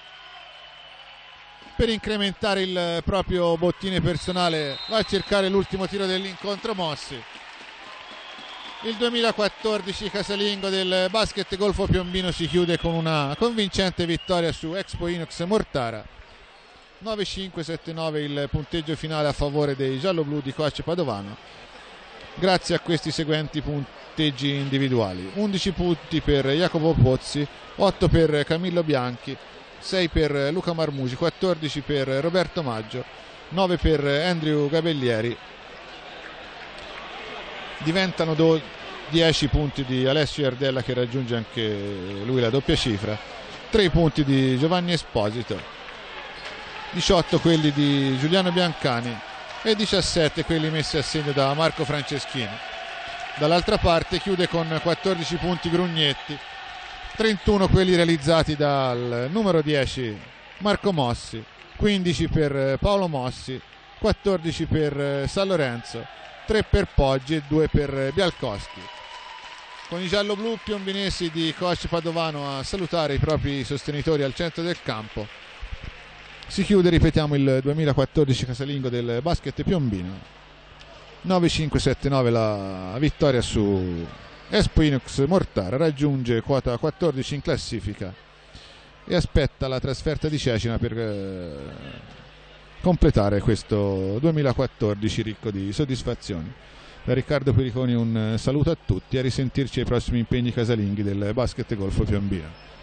per incrementare il proprio bottine personale, va a cercare l'ultimo tiro dell'incontro Mossi. Il duemilaquattordici casalingo del basket Golfo Piombino si chiude con una convincente vittoria su Expo Inox Mortara. Nove cinque sette nove il punteggio finale a favore dei gialloblu di coach Padovano, grazie a questi seguenti punteggi individuali: undici punti per Jacopo Pozzi, otto per Camillo Bianchi, sei per Luca Marmusi, quattordici per Roberto Maggio, nove per Andrew Gabellieri. Diventano dieci punti di Alessio Ardella, che raggiunge anche lui la doppia cifra, tre punti di Giovanni Esposito, diciotto quelli di Giuliano Biancani e diciassette quelli messi a segno da Marco Franceschini. Dall'altra parte chiude con quattordici punti Grugnetti, trentuno quelli realizzati dal numero dieci Marco Mossi, quindici per Paolo Mossi, quattordici per San Lorenzo, tre per Poggi e due per Bialkowski. Con i gialloblu piombinesi di coach Padovano a salutare i propri sostenitori al centro del campo, si chiude, ripetiamo, il duemilaquattordici casalingo del basket piombino. Nove cinque sette nove la vittoria su Expo Inox Mortara, raggiunge quota quattordici in classifica e aspetta la trasferta di Cecina per eh, completare questo duemilaquattordici ricco di soddisfazioni. Da Riccardo Periconi un saluto a tutti, a risentirci ai prossimi impegni casalinghi del basket Golfo Piombino.